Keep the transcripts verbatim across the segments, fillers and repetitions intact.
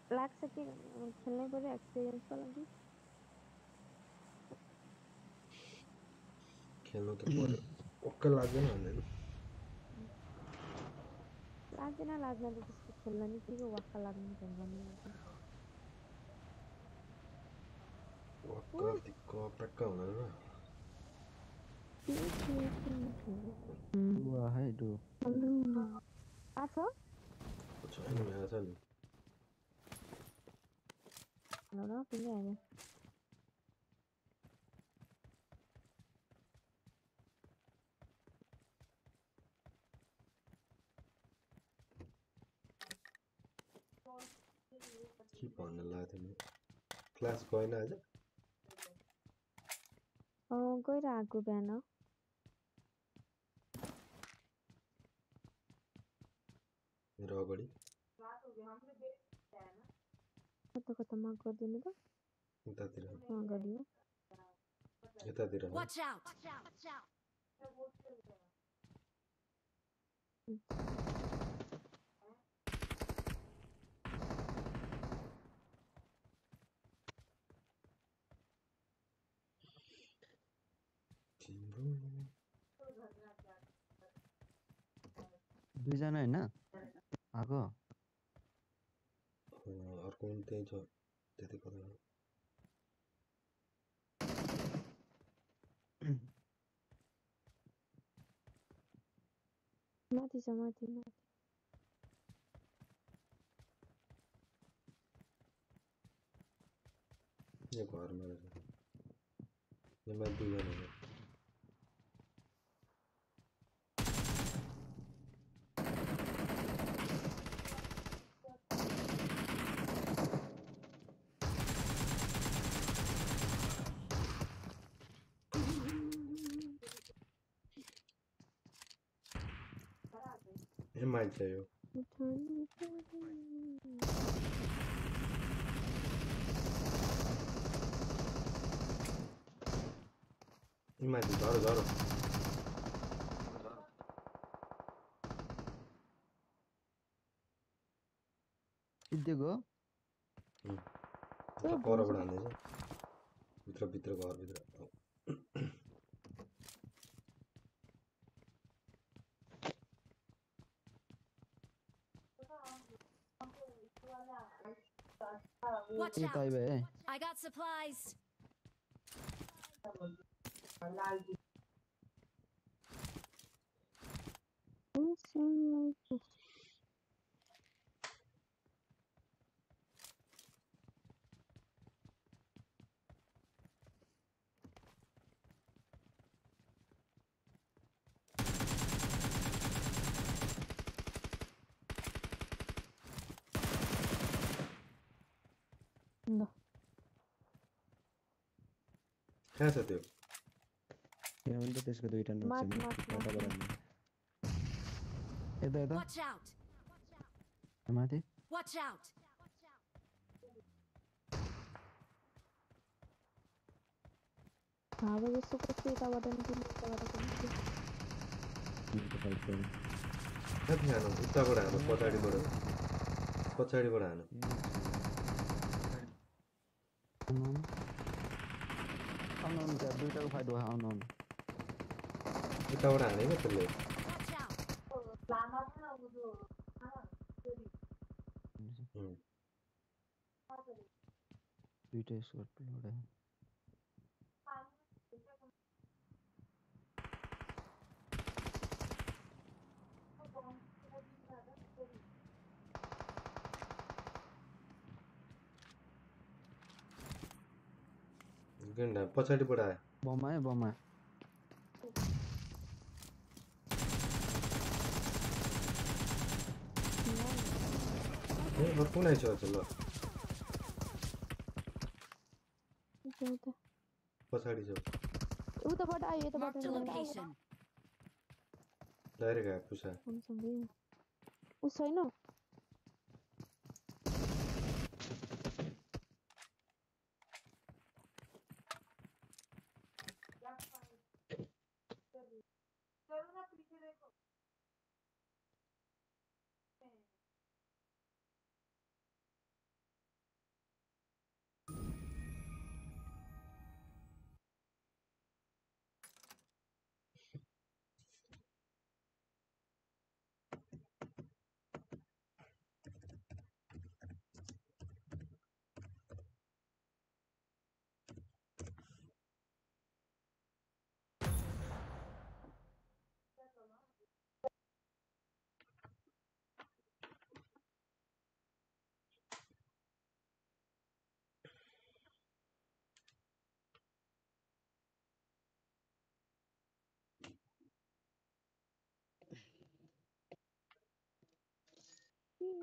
लाग्छ कि खेल्नै पर्यो एक्सपिरियन्सको लागि खेल्नु त पर्यो ओक्क लाग्दैन भन्दैन लाग्दैन लाग्न त त्यस्तो खेल्न नि के को वाक्क लाग्नु ढुङ्गामा लाग्नु वक्क दिक्क प्याक्क हुँदैन र वाह है डु आछ छैन यहाँ छ नि हेलो न किन आयो के भन्न लाग्थ्यो नि क्लास गएन आज अँ गइरहेको बिहान मेरो अगाडि कता कतामा गरिदिनु त यतातिर अँ गरियो यतातिर हो Watch out! तिम्रो दुईजना हैन आको अँ, अर्को पनि त्यही छ त्यति कता हो माथि छ माथि माथि यो घरमा रहेछ यो माथि दुईजना हो ए मान्छे यो ए माथि झरो झरो सिद्धिको उता परबाट हान्दैछ भित्र भित्र घरभित्र Watch के out! ताइबे है I got supplies. ल कहाँ छ त्यो यहाँ पनि त त्यसको दुईटा नोट छ माथि नि माथि कताबाट हान्ने? यता यता Watch out! माथि Watch out! हावा जस्तो कस्तो यताबाट नि किन यताबाट पनि के यता फाइट गरौँ। कति हानु उताबाट हानु पछाडिबाट पछाडिबाट हानु आउनु आउनु आउनु त्यहाँ दुईटाको फाइट भयो आउनु आउनु उताबाट हानेको त्यसले Watch out! उम्, दुईटा स्कोर प्लेबाट गेन्डा पछाडिबाट आयो बम आयो बम आयो ए अर्को नै छ ल उता पछाडि छ उताबाट आयो यताबाट Marked a location. डाइरेक्ट आयो पुसा सँगै उ छैन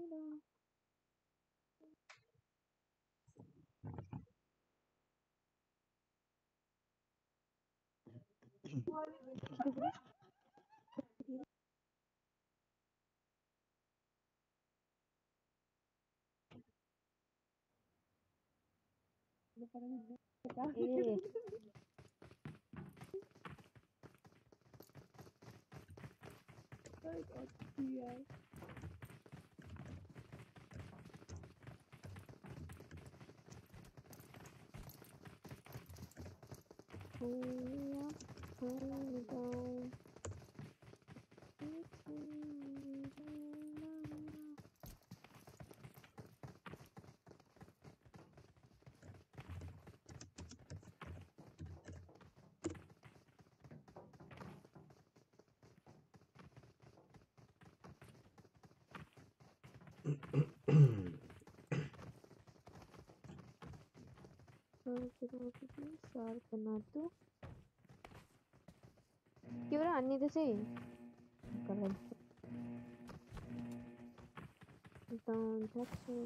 ए सर बना दो क्यों रहा अन्य जैसे कलर don't touch me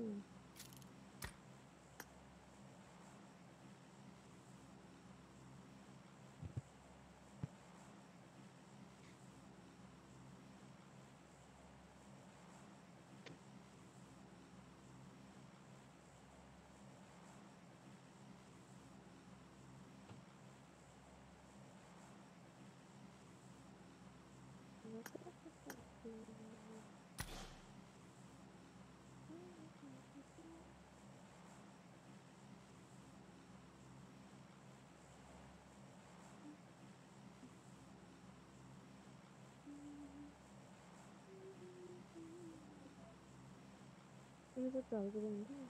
मुझे तो आगे बढ़ेंगे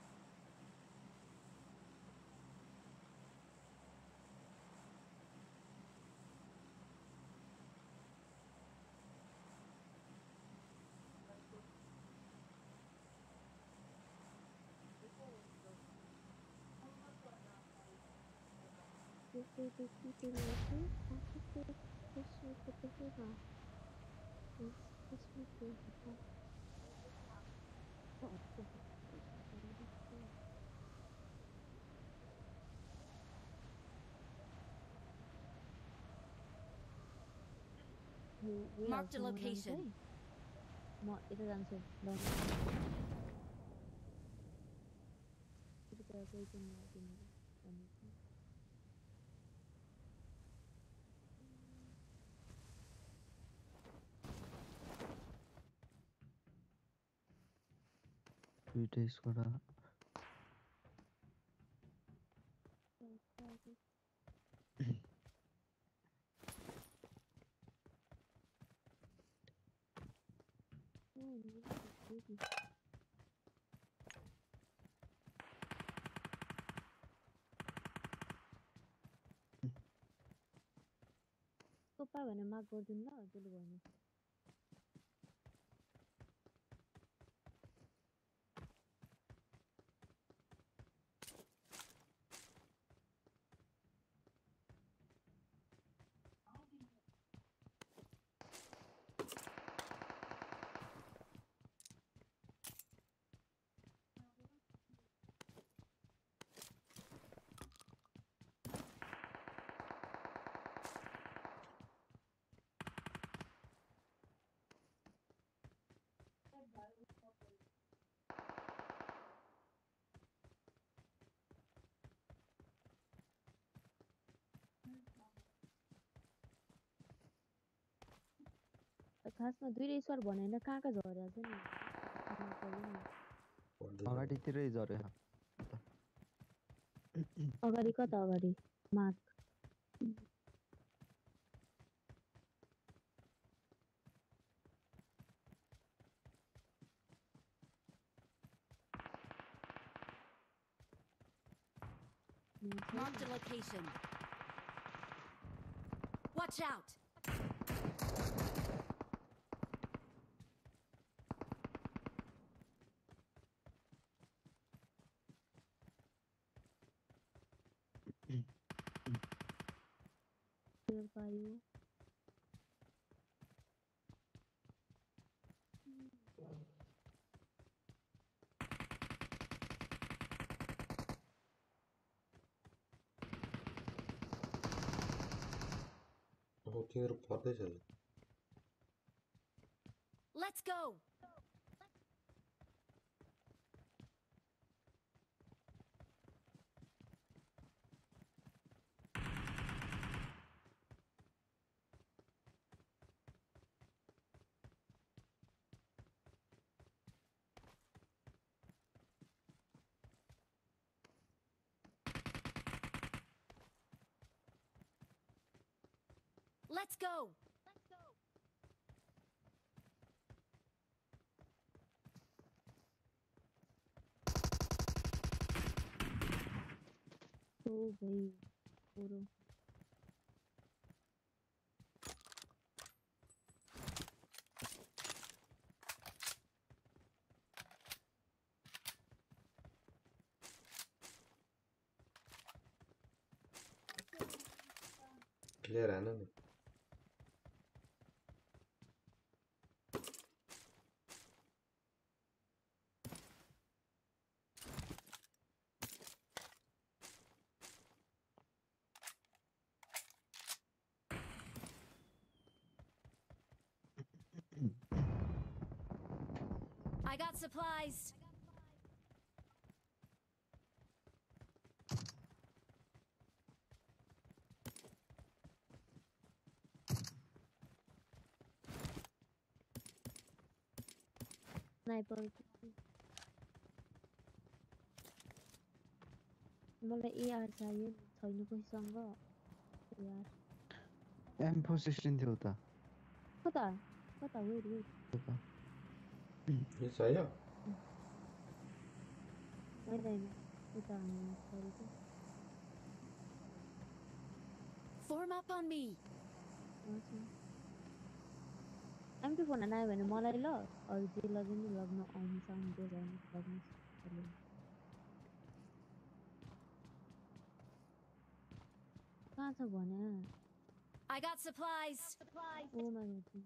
जैसे देखी तो लगे आगे से इसमें पता होगा इसमें क्या होगा Marked a location. म यता जान्छु ल त्यता कोही पनि लाग्दैन भनेको दुईटा स्कोर सोपा भने माग गर्दिनु ल त्यसले भन्नु खासमा दुईले स्वर भनेन कहाँ कहाँ झरेको छ नि अगाडितिरै झऱ्यो अगाडि कता अगाडि माग Marked a location. Watch out! पायो तिनीहरू पर्दैछ Let's go. Let's go. ओ भाई पूरा क्लियर है ना I got supplies. स्नाइपर मलाई एआर चाहियो छैन कोहीसँग यार एम फोर सिक्सटीन थियो त कता कता वेट वेट ये चाहिए होइन होइन उता सरी Form up on me. एम टू फोन आयो भने मलाई ल अरू जे लगे नि लग्न आउनु साउन्ड जे गर्नु लग्नु कहाँ छ भने I got supplies. Oh my God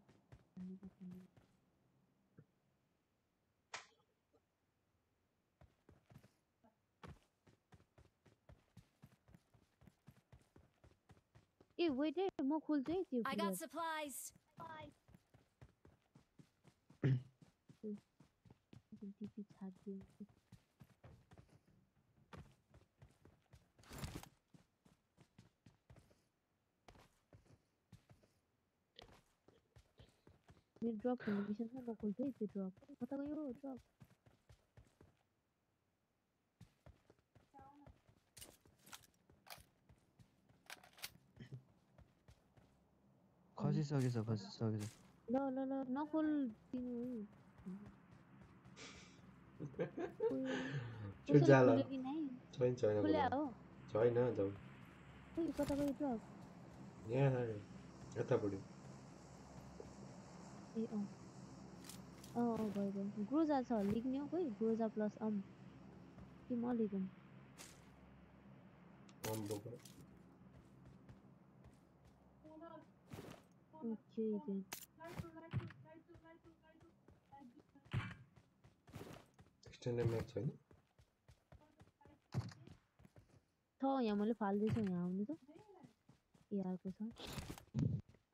ए वेट है म खोल्छु है त्यो I got supplies. टिपी छाड्दियो मेरो ड्रप हुने मिसन छ म खोल्छु है त्यो ड्रप कता गयो ड्रप खसिसकेछ खसिसकेछ ल ल ल नखोल दिनु चुप जाला खोल्यो कि नै छैन छैन खोल्या हो छैन जाऊ ओइ कता गयो ड्रप यहाँ यता पढ्यो ए अँ अँ अँ गयो गयो ग्रोजा छ लेख्ने हो कोही ग्रोजा प्लस अम कि म लेखौँ हम बोको ओके देन एक्सटेन्डेड म्याच छैन छ यहाँ मैले फाल्दैछु यहाँ आउनु त एआरको छ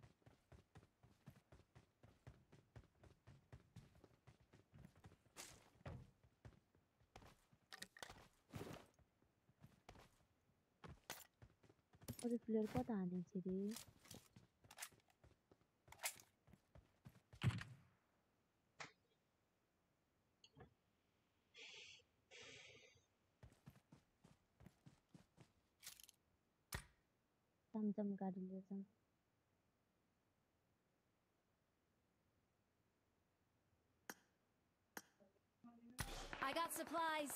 अरे प्लेयर कता हानेछ रे चमचम गाडी लिएर जाउँ I got supplies.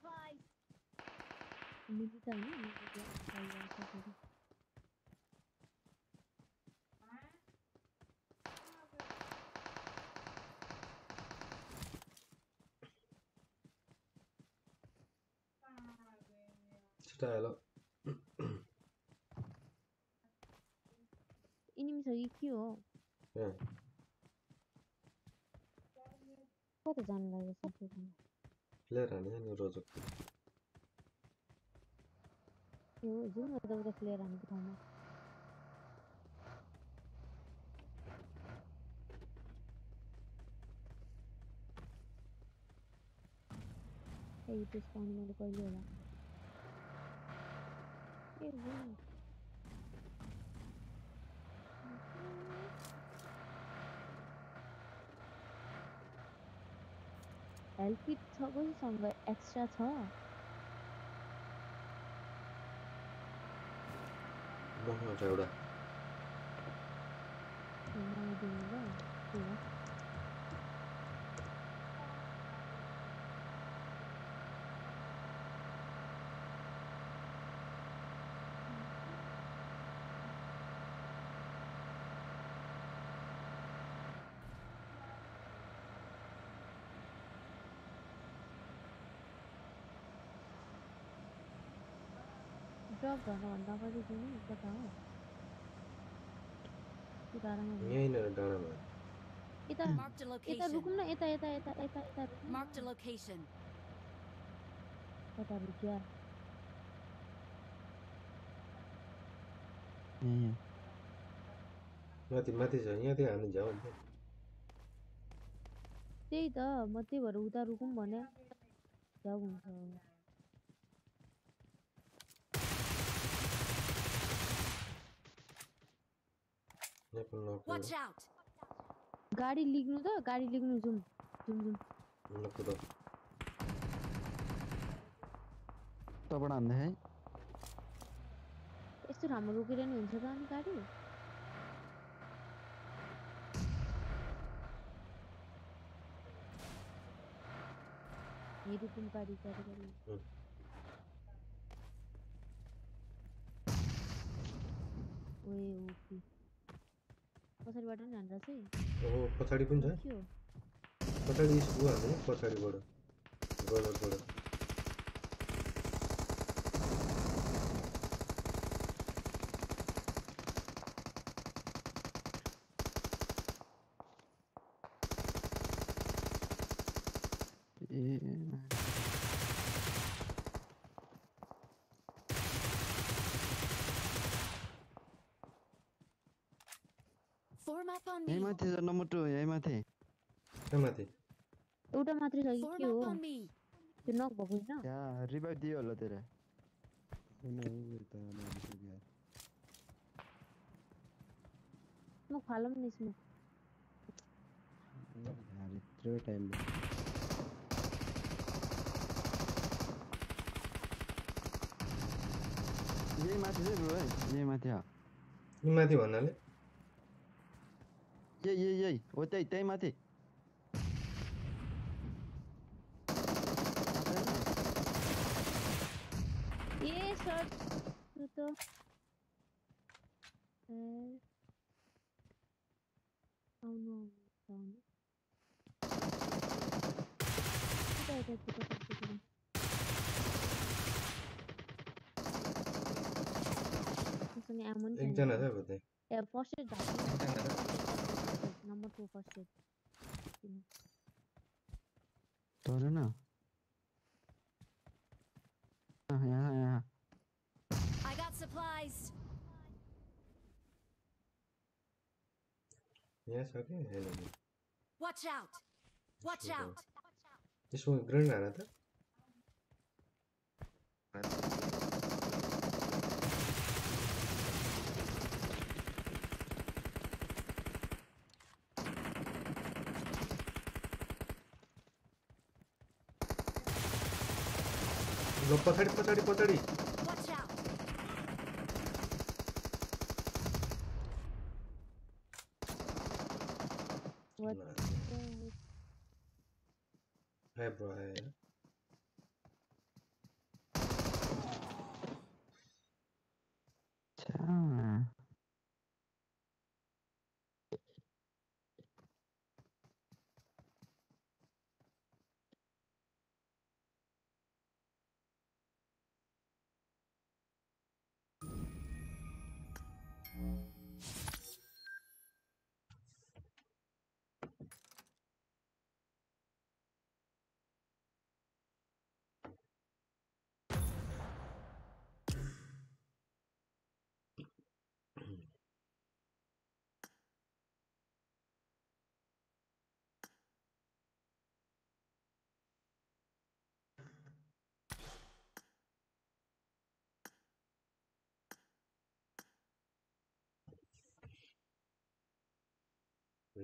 मिली त हैन मिली छिटो हेलो इनिमी छ कि के हो यहाँ कता जानु लागेको छ त्यो प्लेयर हाने नि रोजक यो जुन उता उता प्लेयर हानेको ठाउँमा ए त्यस पाउने मैले कहिले होला ए हो हेल्थ किट छ कसैसँग एक्स्ट्रा छ मसँग छ एउटा मलाई दिनु ल के हो ड्रप गर्नुभन्दा अगाडि जानु कता हो कि डाँडामा जानु यहीँ न डाँडामा यता Marked a यता रुकौँ location. न यता यता यता यता यता रुकौँ Marked a न location. कता रुक्या यही माथि माथि छ यहाँतिर हामी जाउँ अन्त त्यही त म त्यही भएर उता रुकौँ भने जाऊ हुन्छ यहाँ पनि नकुल Watch out. गाडी लिग्नु त गाडी लिग्नु जाउँ जाउँ जाउँ नकुल तबाट हान्दै है यस्तो ठाउँमा रोकेर नि हुन्छ त अनि गाडी यही रुकौँ गाडी गाडी गाडी उम्. ओए ओके पछाडिबाट नि हान्दा चाहिँ ओहो पछाडि पनि छ के हो पछाडि ऊ हाल्ने पछाडिबाट गलतबाट ए Form up on यही me. माथि छ नम्बर टू यही माथि कहाँ माथि एउटा मात्रै छ कि Form के हो up on me. त्यो नक भएको होइन त्यहाँ रिभाइभ दियो होला तेरो स्मोक फालौँ न स्मोक यत्रो टाइम यही माथि चाहिँ ब्रो है यही माथि हो यी माथि भन्नाले यही यही यही हो त्यही त्यही माथि ए सर त्यो त ए आउनु आउनु यता यता यता यता मसँग एमो नि छैन एकजना छ अब त्यहाँ ए फर्स्ट एड भएको नम्बर टू फर्स्ट एड तर न अँ, यहाँ यहाँ I got supplies. यहाँ छ कि होइन नि Watch out. Watch out. यसमा ग्रेनेड हान त ल पछाडि पछाडि पछाडि Watch out. What Nah. the Hi bro, hi. छ्या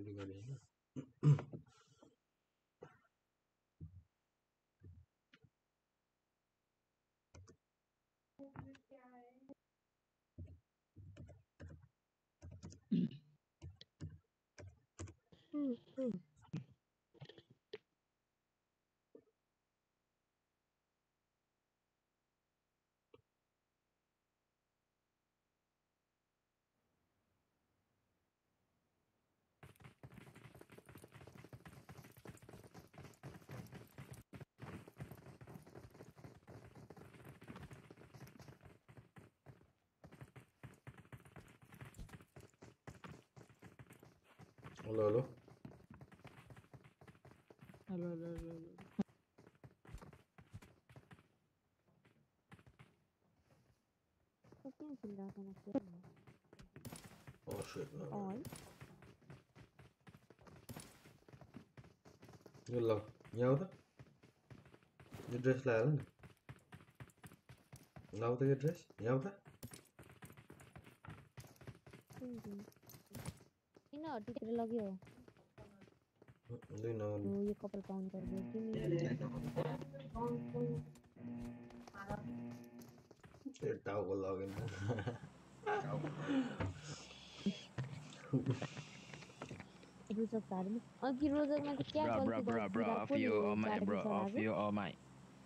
रेडी गरे हैन hello hello hello hello hello तो क्या चिल्ला रहा था ना क्या Oh shit, no. ऑल यो ल यहाँ आऊ त यो ड्रेस लगाएर नि लाऊ त यो ड्रेस यहाँ आऊ त किन हटितिर लग्यो दुई न हो यो कपाल पाउनु पर्यो तिमी ए टाउको लगेन रोजक धार्नु अघि रोजकमा चाहिँ क्या Bro, bro, गल्ती bro, bro, गर्दा off पो you all नि mic, bro, चार off you all mic.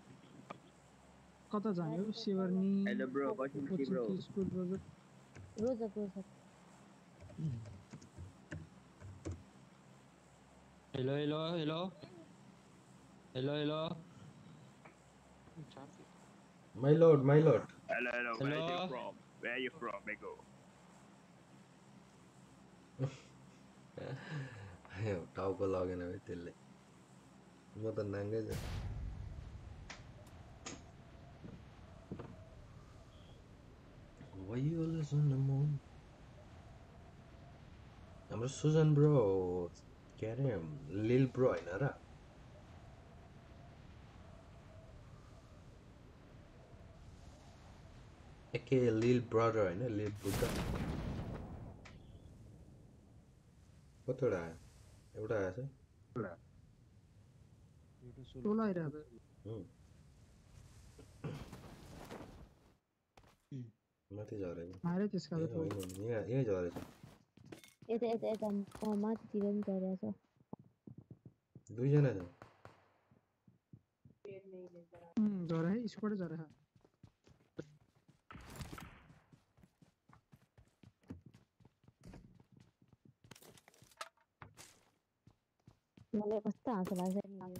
कता जाने हो सेवर्नी Hello bro, watching me bro. Coaching school project रोजक रोजक Hello, hello, hello. Hello, hello. My lord, my lord. Hello, hello, where are you Hello? from? Where are you from, Mego? ए टाउको लगेन है त्यसले म त नाङ्गै छ Why you always on the moon? हाम्रो सुजन ब्रो के अरे लिल ब्रो होइन र एके लिल ब्रदर होइन लिल बुद्ध कतिवटा आयो एउटा आएछ टोला आइरहेको माथि झरेको मारे त्यसका ए होइन यहाँ यहीँ झरेछ यता यता यता अँ माथितिर पनि झरेछ दुईजना छ झरे है स्क्वाड झरे है मलाई कस्तो हाँसो लाग्छ नि यो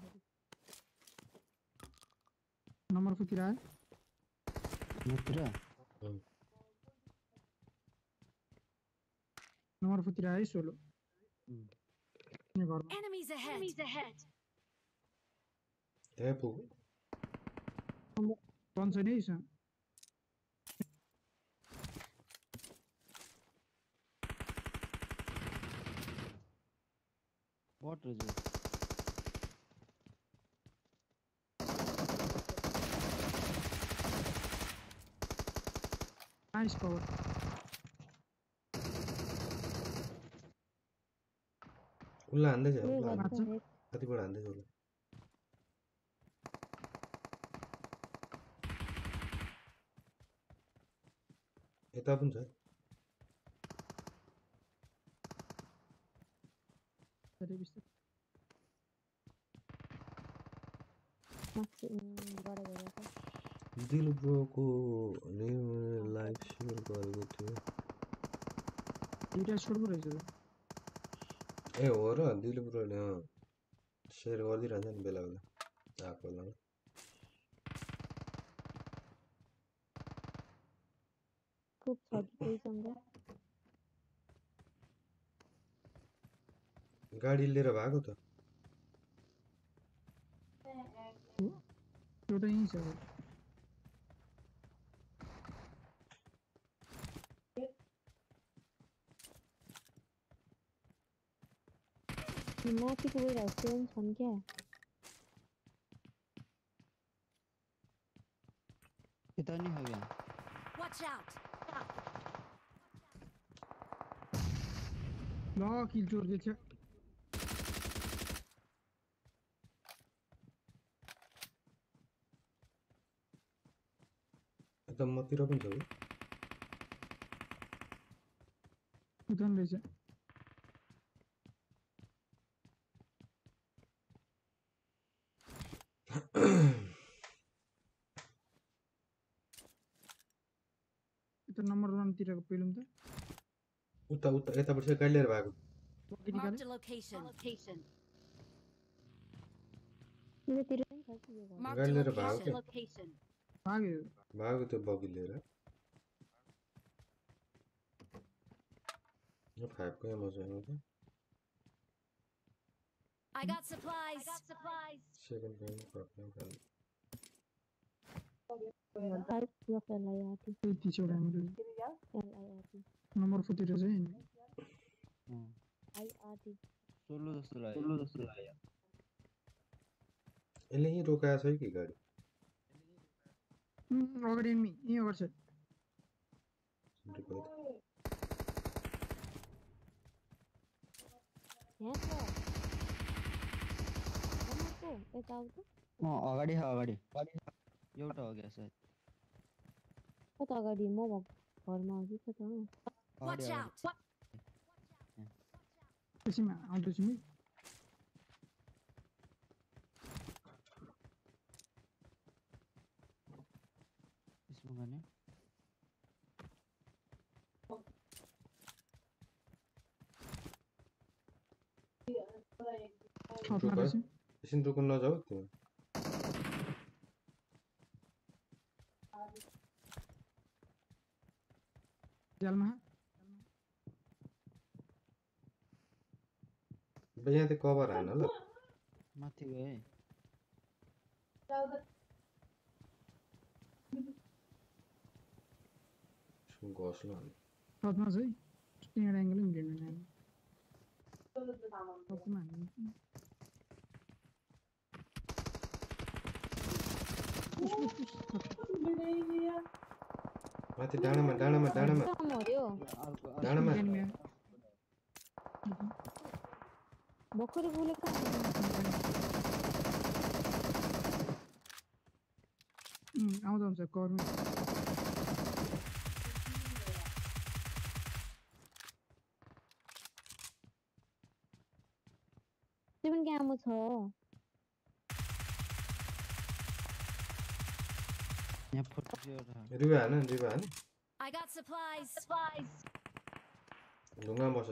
नम्बर फुतिर आयो Mutra. नम्बर फुतिर आयो सोलो यहाँ घरमा Enemies ahead. Enemies ahead. त्यहाँ पुग्यो भन्छ नि है What is it? Nice power उसलाई हान्दैछ के उसलाई गर्छ मार्छ? रे? कतिबाट हान्दैछ उसलाई यता पनि छ धेरै बिस्तारै माथि गरे गरे छ दिल ब्रोको लाइभ सेयर गरेको थियो दुईटा स्क्वाड पो रहेछ ए हो र दिल ब्रोले सेयर गरिदिइरहन्छ नि बेला बेला आएको बेलामा खूब छ कोहीसँग गाडी लिएर भएको त एउटा यहीँ छ माथिको गइरहेको त्यो पनि छन् क्या Kita ni hai ya. Watch out. ल किल चोर देख्छ यता मतिर पनि छ उतन रहेछ यता नम्बर वन तिरको पेलुम त उता उता यताबाट चाहिँ गाडी लिएर भएको बोकी Marked निकाले a location. Location. तिमीतिर पनि छ कि यो घर Marked गाडी a लिएर भएको location. के Location. भाग्यो भएको त्यो बगी लिएर यो फाइभको यहाँ मजा आउँछ I got supplies. I got supplies. Second time फर्कने खाली फाइभ ब्लक एलआई आरटी त्यति छ हाम्रो एलआई आरटी नम्बर फोतिर चाहिँ हैन आई आरटी सोलो जस्तो लाग्यो सोलो जस्तो लाग्यो यसले यहीँ रोकाएको छ कि गाडी उम्, अगाडि एनिमी यहीँ अगाडि छ रिपोर्ट यहाँ छ को यता आउँछ अँ अगाडि छ अगाडि एउटा हो क्या सायद कता अगाडि म भएको घरमा हो कि कता हो अगाडि Watch अगाडि out. त्यसैमा आउँदैछु नि त्यसमा गर्ने छतमा रहेछ एकछिन रुक नजाऊ त्यो जालमा बे यहाँ त कभर हान ल माथि गए घोस्लो छतमा छ है त्यहाँ एङ्गल मिलेन नानी छतमा हान्नु माथि डाँडामा डाँडामा डाँडामा काम हो अर्को डाँडामा एनिमी आयो। भर्खरै बोलेको उम्, आउँदा हुन्छ करमा त्यो पनि क्यामो छ यहाँ फोटो एउटा रिभा हान रिभा हान I got supplies. Supplies. ढुङ्गा बस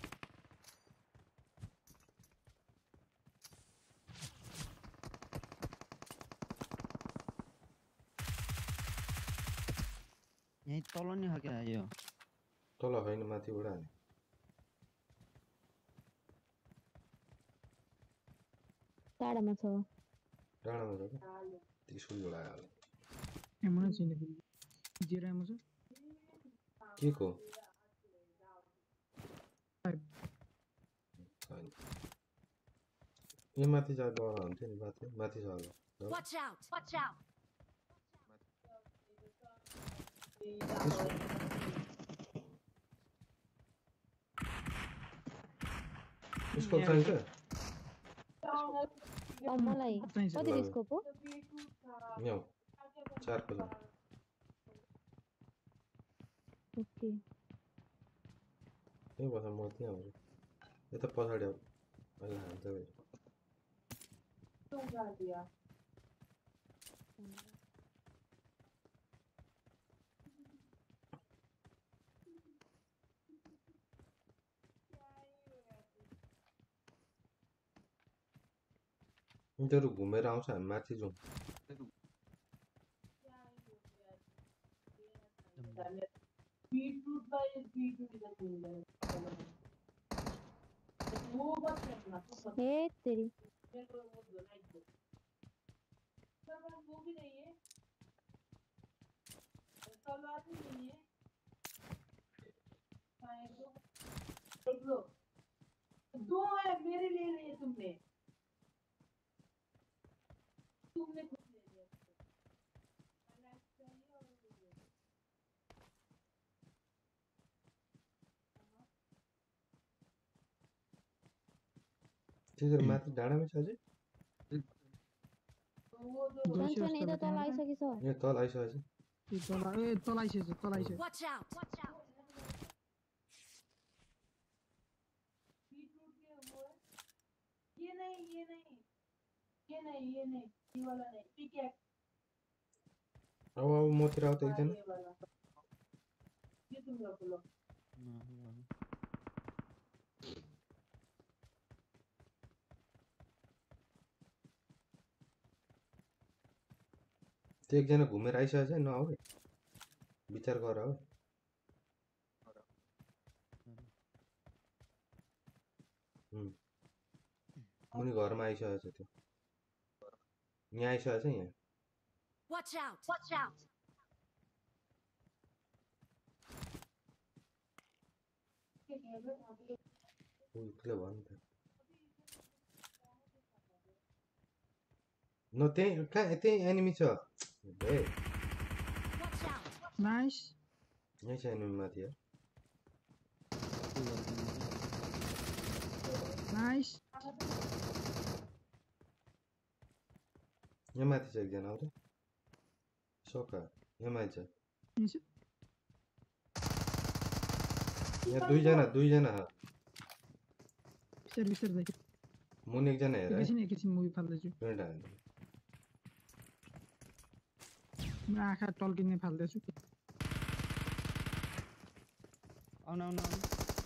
यहीँ तल नि छ क्या यो तल होइन माथिबाट हाने टाढामा छ डाँडामा छ क्या त्रिशुल लगायो एमो नै छैन फेरि जेरो एमो छ के को फाइभ छैन यो माथि जाँदा हुन्थ्यो नि माथि माथि छ होला Watch out. Watch out. Scope चाहिन्छ अब मलाई चाहिन्छ कति डिस्को पो न्याउ चारको छ ओके त्यही बस म त्यहाँ हुन्छु यता पछाडि अब अहिले हान्छ भाइ उनीहरू घुमेर आउँछ हामी माथि जाउँ हे तेरी दो है मेरे लिए लिए तुमने तुमने खुद ले लिया त्यसरी माथि डाँडामै छ अझै दोषी जान्छ नि जस्तो त तल लाग्यो। आइसकेछ यहाँ तल आइसकेछ ए तल ए तल आइसकेछ तल आइसकेछ Watch out! Watch out! Beetroot के वो है ये नहीं ये नहीं ये नहीं ये नहीं ये वाला नहीं पिकैक्स अब अब मतिर आऊ त एकजना ये वाला ये तुम रख लो त्यो एकजना घुमेर आइसकेछ है नआऊ है विचार गर हो हुँ। मुनि घरमा आइसकेछ त्यो यहाँ आइसकेछ यहाँ Watch out! Watch out! ऊ उसले भयो नि त न त्यही कहाँ त्यही एनिमी छ ए Watch out! नाइस यहीँ छ एनिमी माथि हो नाइस यहाँ माथि छ एकजना आऊ त सोका यहाँ माथि छ यहाँ दुईजना दुईजना छ बिस्तारै बिस्तारै देख मुनि एकजना हेर है एकैछिन एकैछिन मुभी फाल्दैछु प्रिन्ट हाल्नु म आँखा टल्किने फाल्दैछु आउन आउन आउन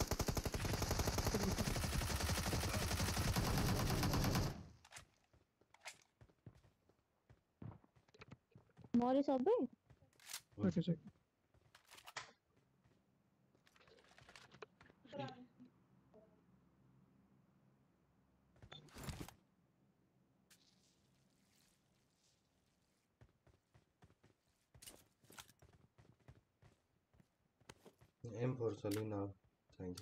मरे सबै ओके सके एम फोर छ लिन अब चाहिन्छ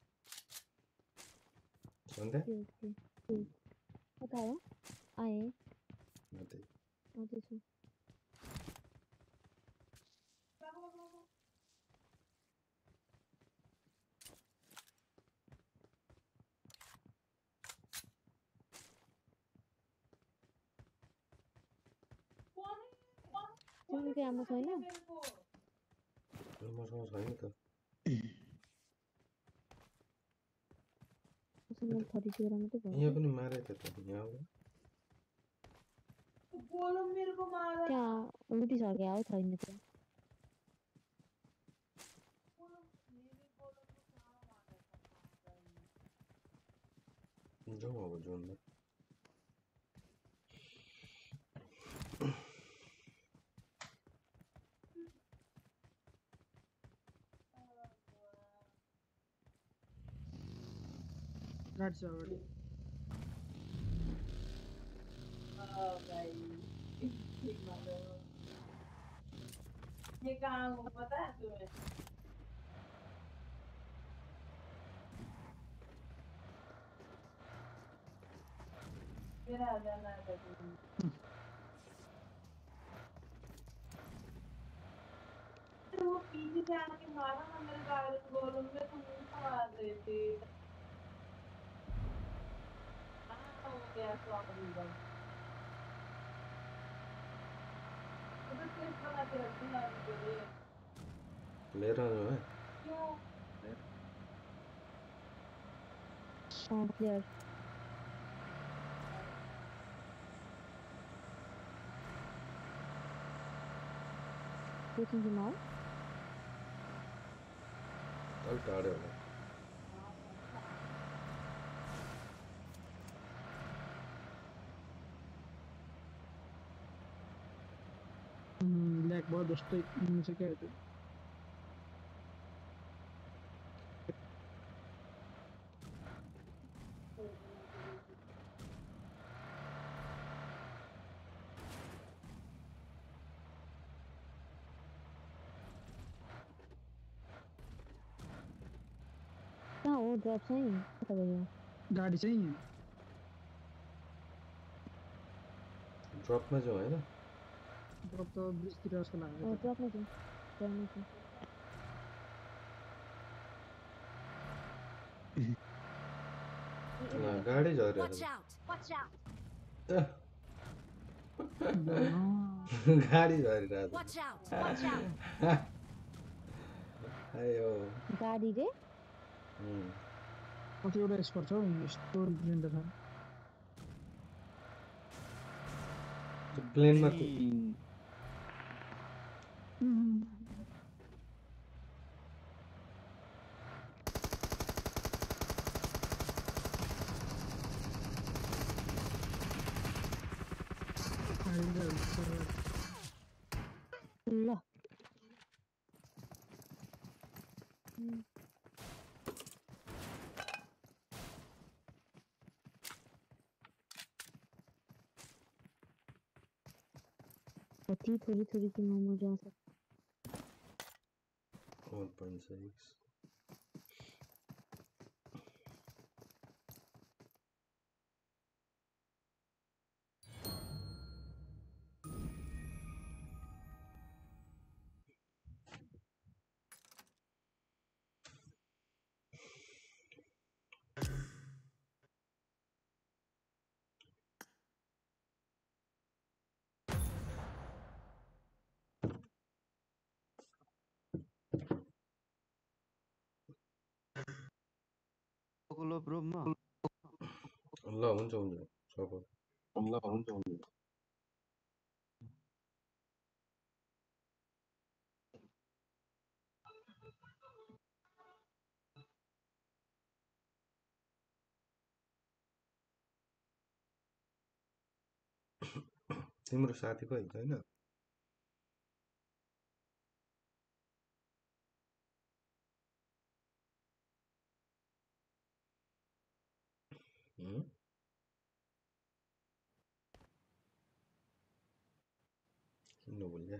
सन्ध्या ओके ओके कता हो आए माथि आउँदैछु तिम्रो आमा छैन मसँग छैन त मसँग थर्टी सेभेन मात्रै भयो यहाँ पनि मारे त त यहाँ आऊ बोलो मेरे को मारा त्यहाँ उठिसक्यो हो छैन त्यो जाउँ अब जोनमा गाडी छ अगाडि हाँ भाई ठीक मारो ये कहाँ हो पता है तुम्हें मेरा आ जाना है कभी वो पीछे से आके मारा ना मेरे गाड़ी को गोलम में तो मुंह से मार रहे थे हाँ हो गया स्वागत तो किस बना के रखी है आपके लिए लिएर आउनु है क्यों अँ प्लेयर कोचिङ टिम हो अलिक टाढो होला ल्याक भयो जस्तै हुन्छ क्या त्यो कहाँ हो ड्रप चाहिँ कता गयो गाडी चाहिँ यहाँ ड्रपमा जाउँ होइन ड्रप त ब्रिजतिर जस्तो लाग्यो अँ त। ड्रपमा जाउँ ड्रपमा जाउँ अँ, गाडी झरेर Watch out! Watch out! गाडी झरिरहेको Watch out! Watch out! आयो गाडी रे उम्, कतिवटा स्कोर छ हौ यस्तो रिप्रेजेन्ट छ त्यो प्लेनमा Hey, ल उम्, कति थोड़ी थोड़ी की मोमो जा सकते one point six Okolo bro म ल हुन्छ हुन्छ सपोर्ट ल हुन्छ हुन्छ तिम्रो साथी पो होइन उम्, किन भुल्यो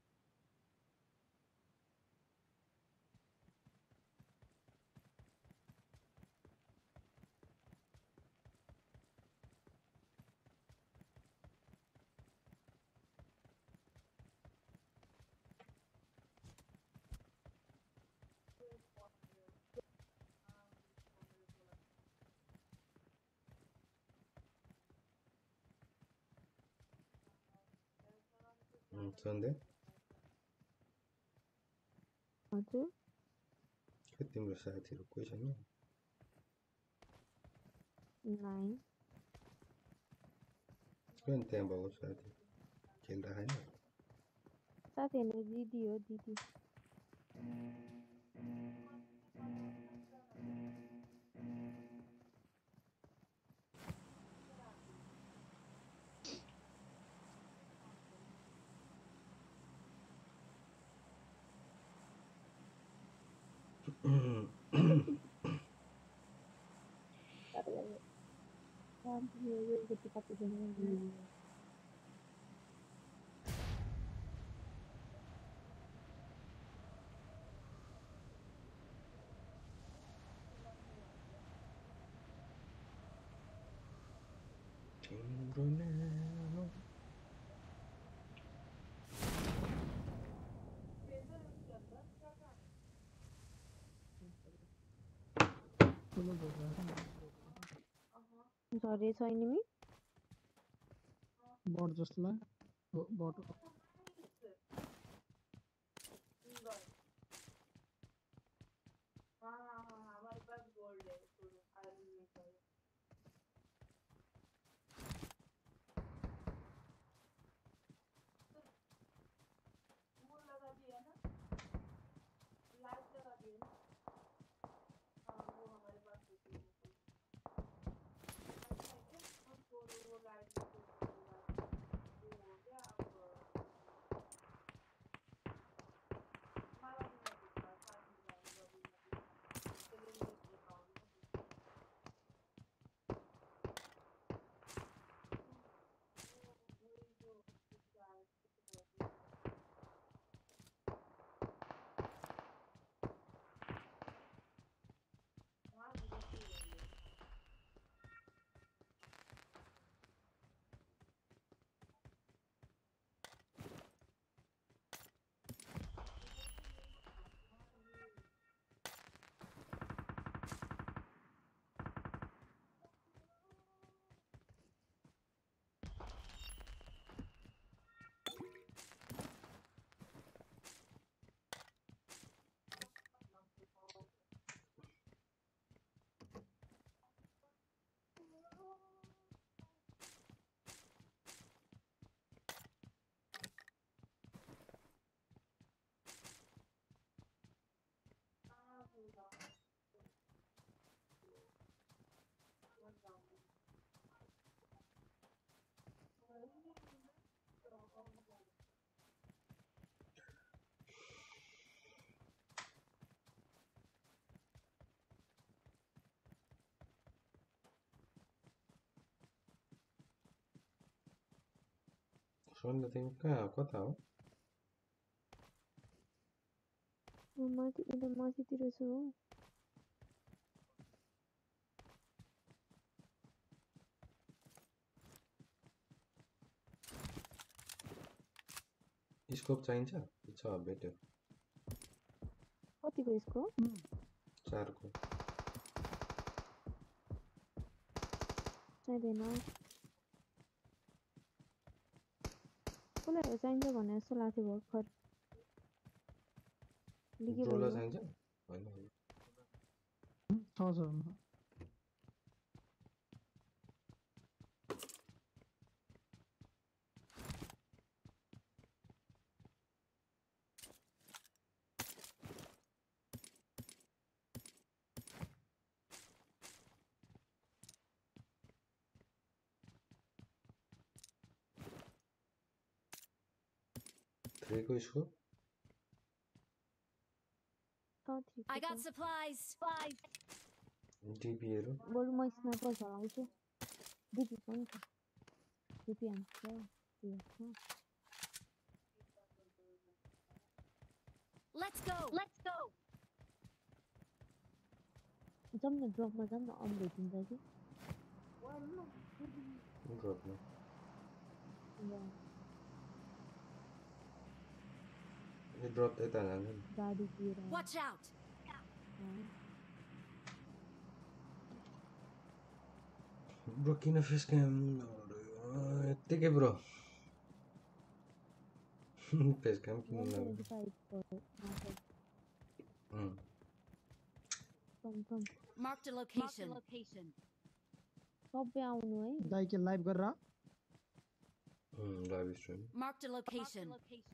उम्, सन्ध्या हजुर खै तिम्रो साथीहरू कोही छैन नाइन किन त्यहाँ भएको साथी खेलिरहेको छैन साथी होइन दिदी हो दिदी तिम्रो नाम झरे छैन नि बट जस्तो लाग्यो बट हाँ हाँ हाँ हमारे पास गोल्ड है थोड़ा आयरन में का वो लगा दिया ना लाइट लगा दिया ना हाँ वो हमारे पास होती है वो लाइट वो हो गया अब सन्डे तिमी कहाँ कता हो म माथि यता माथितिर छु हो स्कोप चाहिन्छ छ भेट्यो कतिको यसको चारको चाहिँदैन कसलाई चाहिन्छ भने जस्तो लाग्थ्यो भर्खर लिके ड्रोला भयो चाहिन्छ होइन छ छ थ्रीको स्कोप छ three I got supplies. Supplies. डिपीहरू बरु म स्नाइपर चलाउँछु डिपी पनि छ डिपी हान्छ Let's go. Let's go. जाऊँ न ड्रपमा जाऊँ न अम भेटिन्छ कि ड्रपमा यो ड्रप त यता लान्छ नि गाडी दिएर Watch out. ब्रो किन फेस क्याम यत्तिकै ब्रो फेस क्याम किन Marked a location. location. सबै आउनु है दाइ के लाइभ गरेर live stream Marked a location.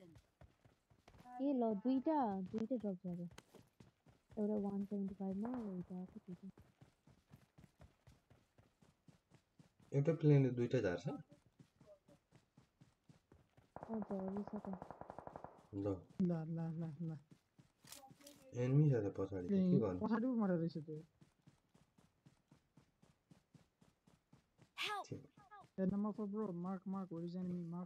ए ल दुईटा दुईटा ड्रप छ अरे एउटा वान सेभेन्टी फाइभमा एउटा कति एउटा प्लेनले दुईटा झार्छ हजुर रिसक ल ल ल ल ल एनिमी छ त पछाडि के गर्नु पछाडि पो मरेर रहेछ त्यो Help. ए number four bro mark mark where is enemy mark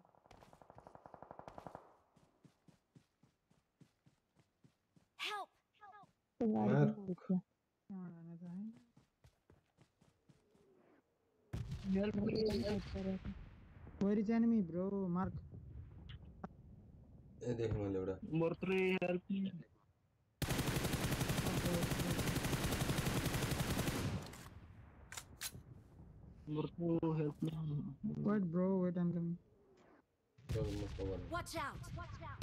Help. Where is enemy, bro? Mark. ए देख मैले एउटा Mortri help me. Mortri help me. Wait, bro. Wait, I'm coming. Watch out. Watch out.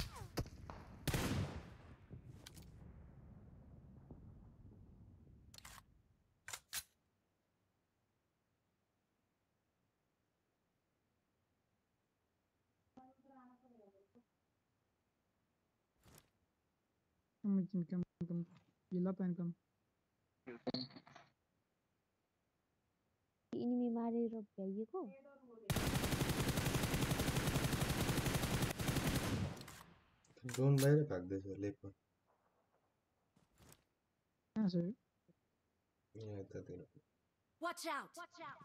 Come with me, come, come. Heal up and come. Enemy मारेर भ्याइएको drone बाहिर भाग्दैछ लेकमा कहाँ छ यहाँ यतातिर Watch out. Watch out.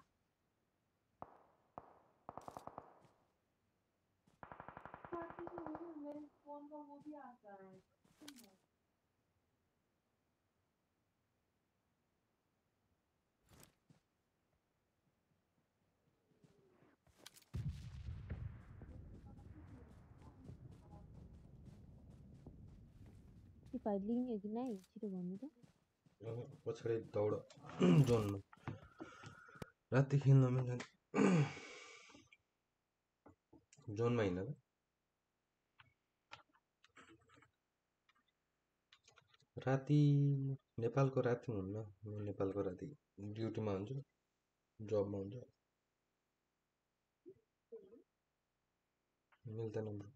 मेरे फोन का वो भी आता है फाइट लिने हो कि नै छिटो भन्नु त पछाडि दौड जोनमा राति खेल्न मिल्दैन जोनमा हिँड राति नेपालको राति हुन्न म नेपालको राति ड्युटीमा हुन्छु जबमा हुन्छु मिल्दैन ब्रो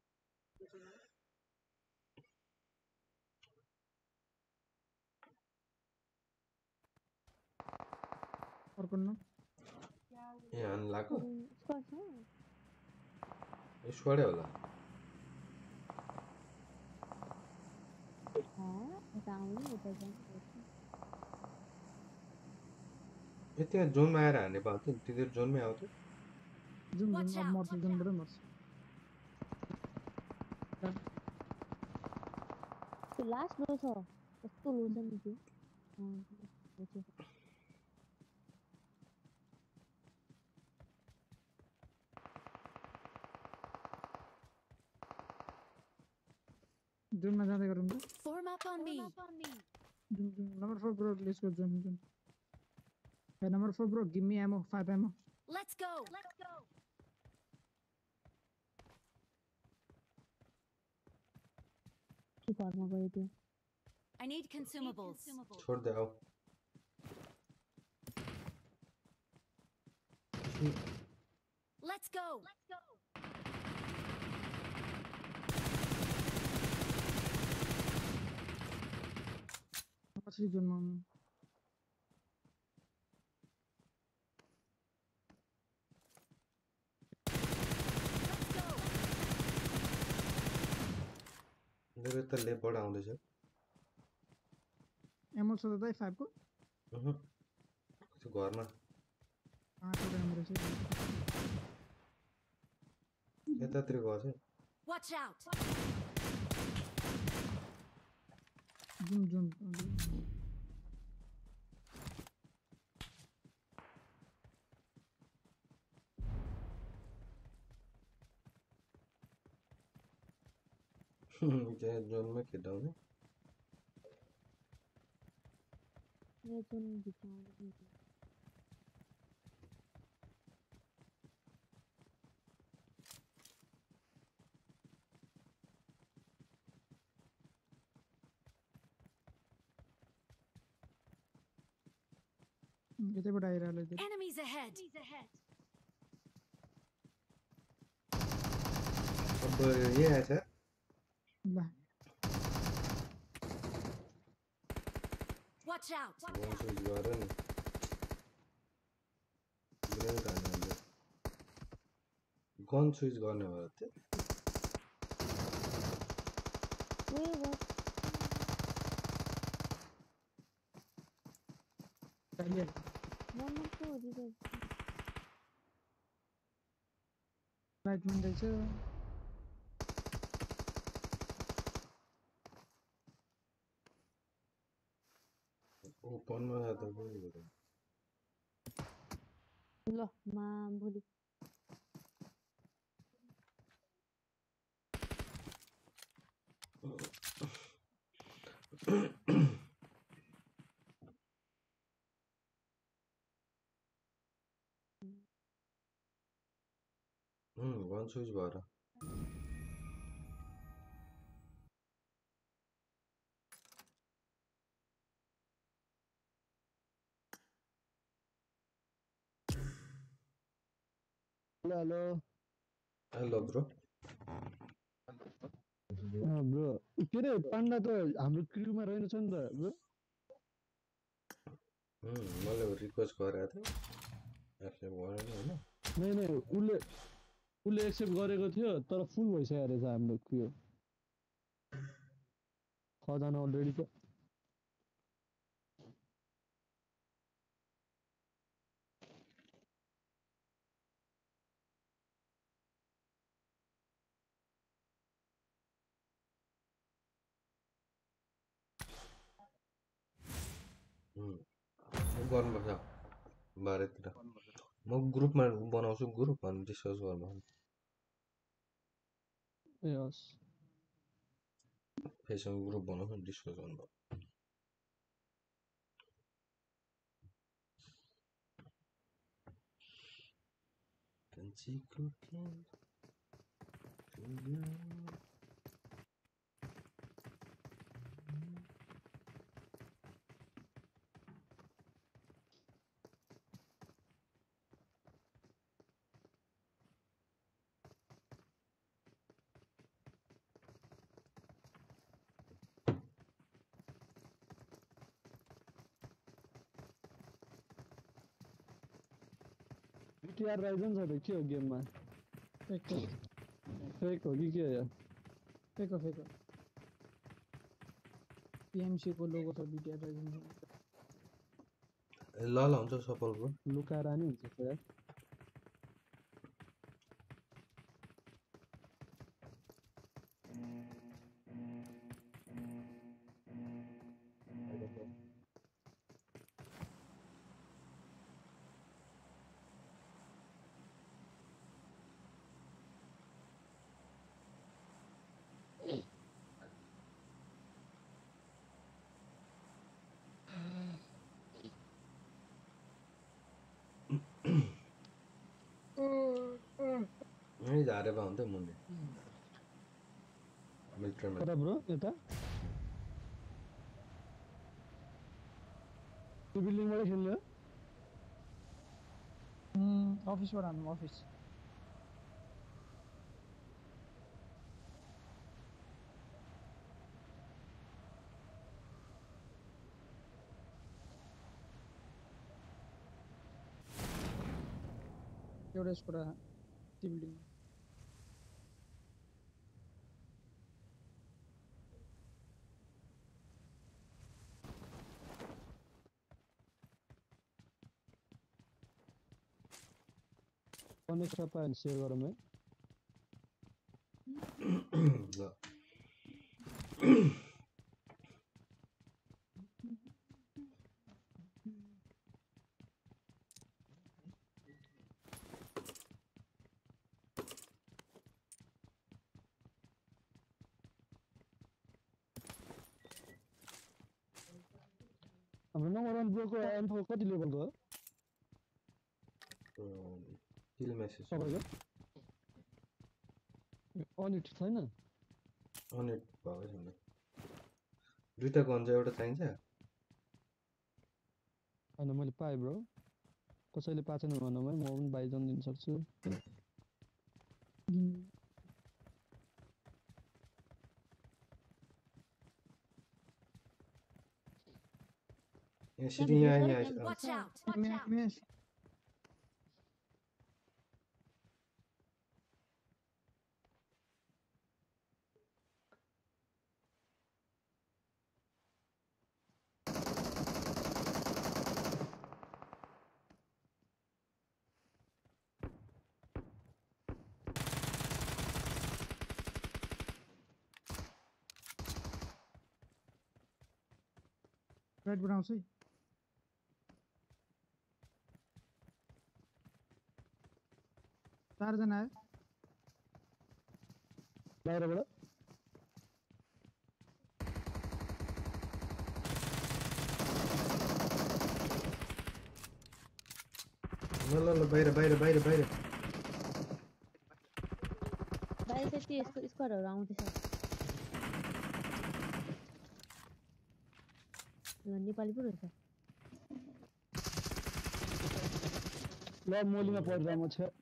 अर्को न ए हान लाग्यो स्क्वाड छ स्क्वाडै होला यता आउनु यता जानु ए त्यहाँ जोनमा आएर हान्ने भयो त तिनीहरू जोनमै आउँथ्यो जुन जुन अब मर्छ जुनबाटै मर्छ त्यो लास्ट लो छ कस्तो लो छ नि त्यो अँ, लो छ। जोनमा जाँदै गरौँ त Form up on me. जुन जुन number four bro let's go zone zone Hey, number four bro give me ammo five ammo Let's go. Let's go. के घरमा गयो त्यो I need consumables. छोड दे आओ Let's go. Let's go. number three जोनमा Let's go. मेरो त लेपबाट आउँदैछ ammo छ त दाइ five को अहँ त्यो घरमा पाँचवटा ammo रहेछ यतातिर गएछ Watch out. जुन जुन त्यहाँ जोनमा खेदाउने मेरो जुन भित्र आउँदै थियो। यतैबाट आइरहेको छ Enemies ahead. अब यही आएछ ल Watch out. गन स्विच गरेर नि ग्रेनेड हाल्नु अन्त गन स्विच गर्ने भएर त्यो ए वाट अहिले नम्बर टू दिदै राइट मन रहेछ ओपनमा त पनि गरौँ ल मा भोलि उम् गन स्विच भएर hello hello hello bro bro के अरे पान्डा त हाम्रो क्रुमा रहेनछ नि त ब्रो उम् मैले रिक्वेस्ट गरेको थिएँ एक्सेप्ट गरेन होइन नै नै उसले उसले एक्सेप्ट गरेको थियो तर फुल भइसक्यो रहेछ हाम्रो क्रियो छजना अलरेडी त उम् गर्नुपर्छ बाह्रतिर म ग्रुपमा बनाउँछु ग्रुप अनि डिस्कस गर्नु ए हस् फेसबुक ग्रुप बनाउँछु डिस्कस गर्नु कान्छीको बिटिआर राइजन छ त के हो गेममा फेक हो फेक हो कि के हो फेक हो फेक हो पीएमसी को लोगो छ बिटिआर राइजन ल ल हुन्छ सफल ब्रो लुकाएर नि हुन्छ यार झारे भए हुन्थ्यो मुनि मिलिट्रीमा कता ब्रो यता त्यो बिल्डिङबाटै खेल्ने हो अफिसबाट हान्नु अफिस एउटा स्कोर त्यो बिल्डिङ कनेक्ट छ पाएन सेयर गरौँ है ल हाम्रो नम्बर वान ब्रोको एन्फो कति लेभलको हो किल मेसेज तपाईँको अनिट छैन अनेट भएकै छैन दुईटा गन चाहिँ एउटा चाहिन्छ होइन मैले पाएँ ब्रो कसैले पाएको छैन भनौँ है म पनि बाइजन दिन सक्छु यसरी यहाँ यहाँ Watch out! मेस राइट बनाउँछ है चारजना आयो बाहिरबाट ल ल ल बाहिर बाहिर बाहिर बाहिर बाहिर चाहिँ त्यो यसको स्क्वाडहरू आउँदैछ ल, नेपाली पो रहेछ ल मोलीमा पर्दा म छ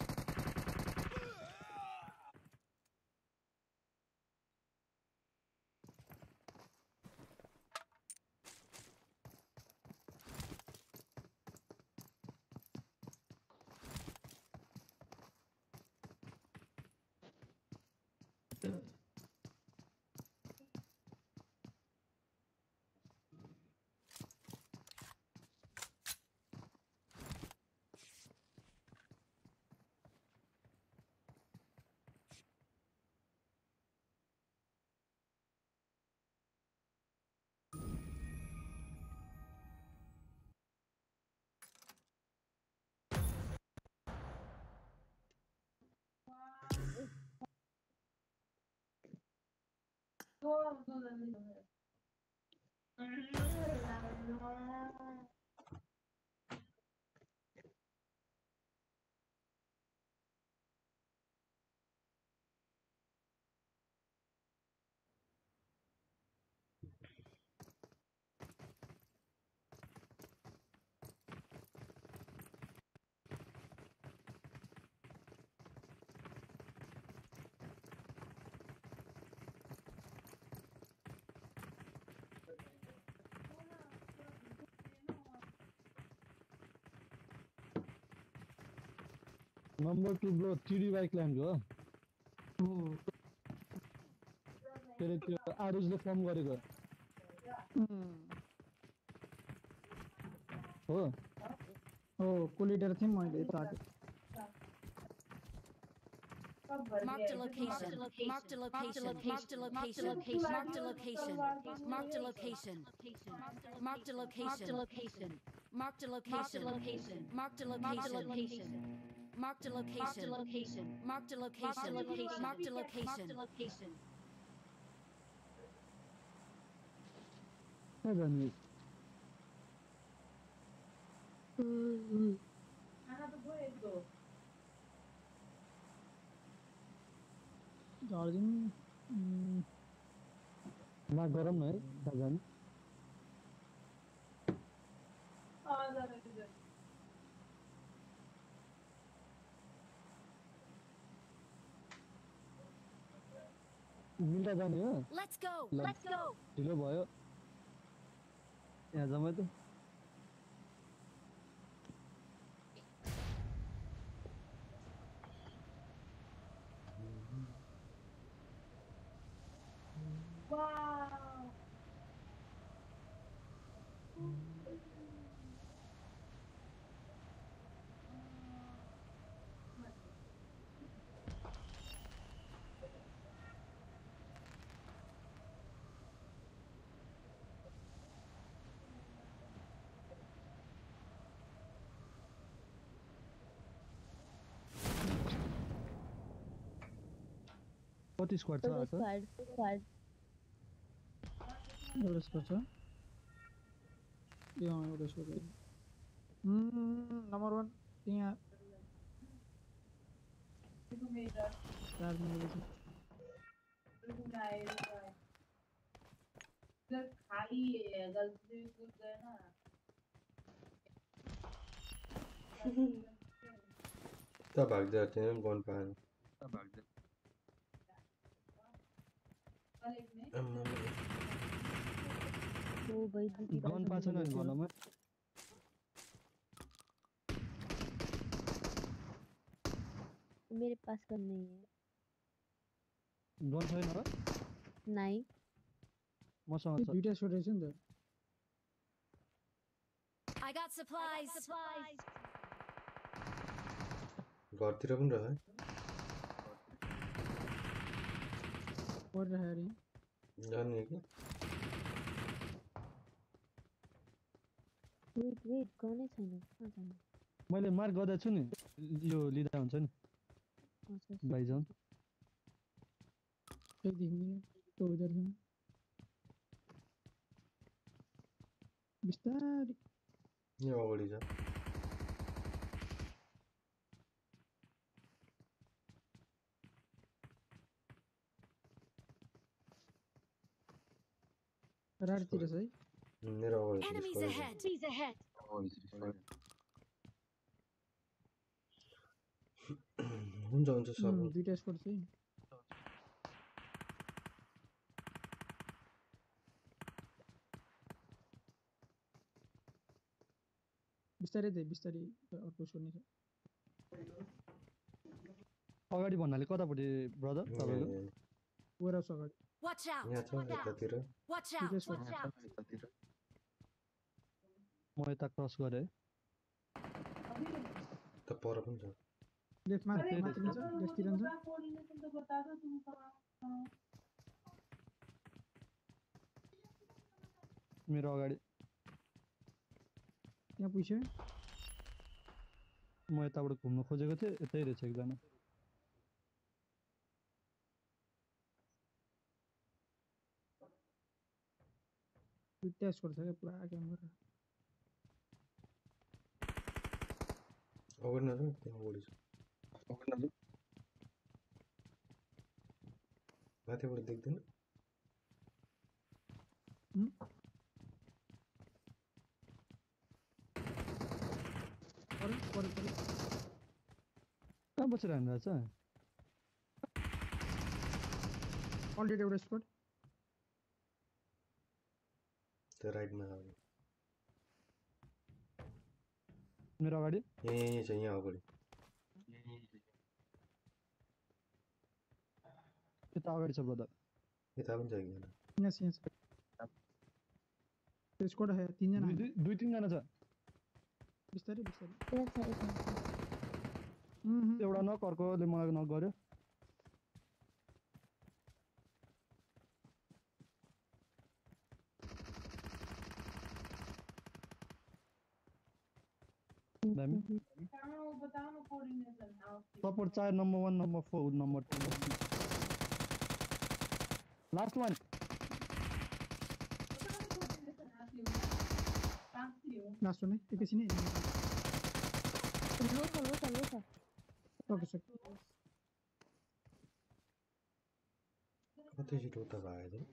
number two bro three bike land हो के अरे त्यो आरुजले फर्म गरेको हो हो कोलिडर थिएँ मैले यता आएको Marked a location. Marked a location. Marked a location. Marked a location. Marked a location. Marked a location. Marked a location. Marked a location. Marked a location. Marked a location. Marked a location. Marked a location. seven weeks. खाना तो गयो एक दो charging मा गरम न है दाजन मिल्दा जाने हो Let's go. ल Let's go. ढिलो भयो यहाँ जम्मै त Wow. कति स्क्वाड छ आज स्क्वाड स्क्वाड एउटा स्कोर छ यो एउटा स्कोर नम्बर वन यहाँ चार मिनट खाली गलती कूद गए ना तब भाग जाते हैं कौन पाए तब भाग जा ओ भाई दीदी गन पाछ न भनमा मेरे पास गन नहीं है गन छैन र नहीं मसँग छ दुईटा स्कोर रहेछ नि त I got supplies. घरतिर पनि रह्यो परिरहेको अरे जाने कि वेट वेट गनै छैन कहाँ जाने मैले मार्क गर्दै छु नि यो लिदा हुन्छ नि अच्छा भाइजन एक देखिँदैन तो उधर जाउँ बिस्तारै यहाँ अगाडि छ राततिर छ है मेरो अगाडि छ Enemies त्यसको ahead. Enemies ahead. हुन्छ हुन्छ सब उम्, दुईटा स्कोर छ है बिस्तारै दे बिस्तारै अर्को स्कोर छ अगाडि भन्नाले कतापट्टि ब्रदर तपाईको वेयर हाउस अगाडि Watch out. यहाँ छ यतातिर Watch दुईटा out. स्कोर Watch छ out. यतातिर म यता क्रस गरे त पर पनि छ लेफ्टमा त्यही माथि रहेछ। छ लेफ्टतिर छ कोऑर्डिनेशन तो बता दो तुम कहाँ मेरो अगाडि यहाँ पुग्यो म यताबाट घुम्न खोजेको थिएँ यतै रहेछ एकजना दुईटा स्कोर छ क्या पुरा गेम गरेर अगाडि नजाउँ त्यहाँ अगाडि छ माथिबाट देख्दैन पऱ्यो पऱ्यो पऱ्यो कहाँ बसेर हान्दा छ अलरेडी एउटा स्कोर त्यो राइटमा अगाडि मेरो अगाडि यहाँ यहीँ छ यहाँ अगाडि यता अगाडि छ ब्रदर यता पनि छ एकजना यहाँ छ यहाँ छ त्यो स्कोर है तिनजना दुई दुई दुई तिनजना छ बिस्तारै बिस्तारै यता छ यता छ उम्, एउटा नक अर्कोले मलाई नक गर्यो दामी कहाँ हो बताओ ना कोऑर्डिनेशन हाउस सपोर्ट चार number one number four number two last one coordination आती हो आती हो लास्ट वान है एकैछिन है लो छ लो छ लो छ सक्यो सक्यो कति छिटो त भयो त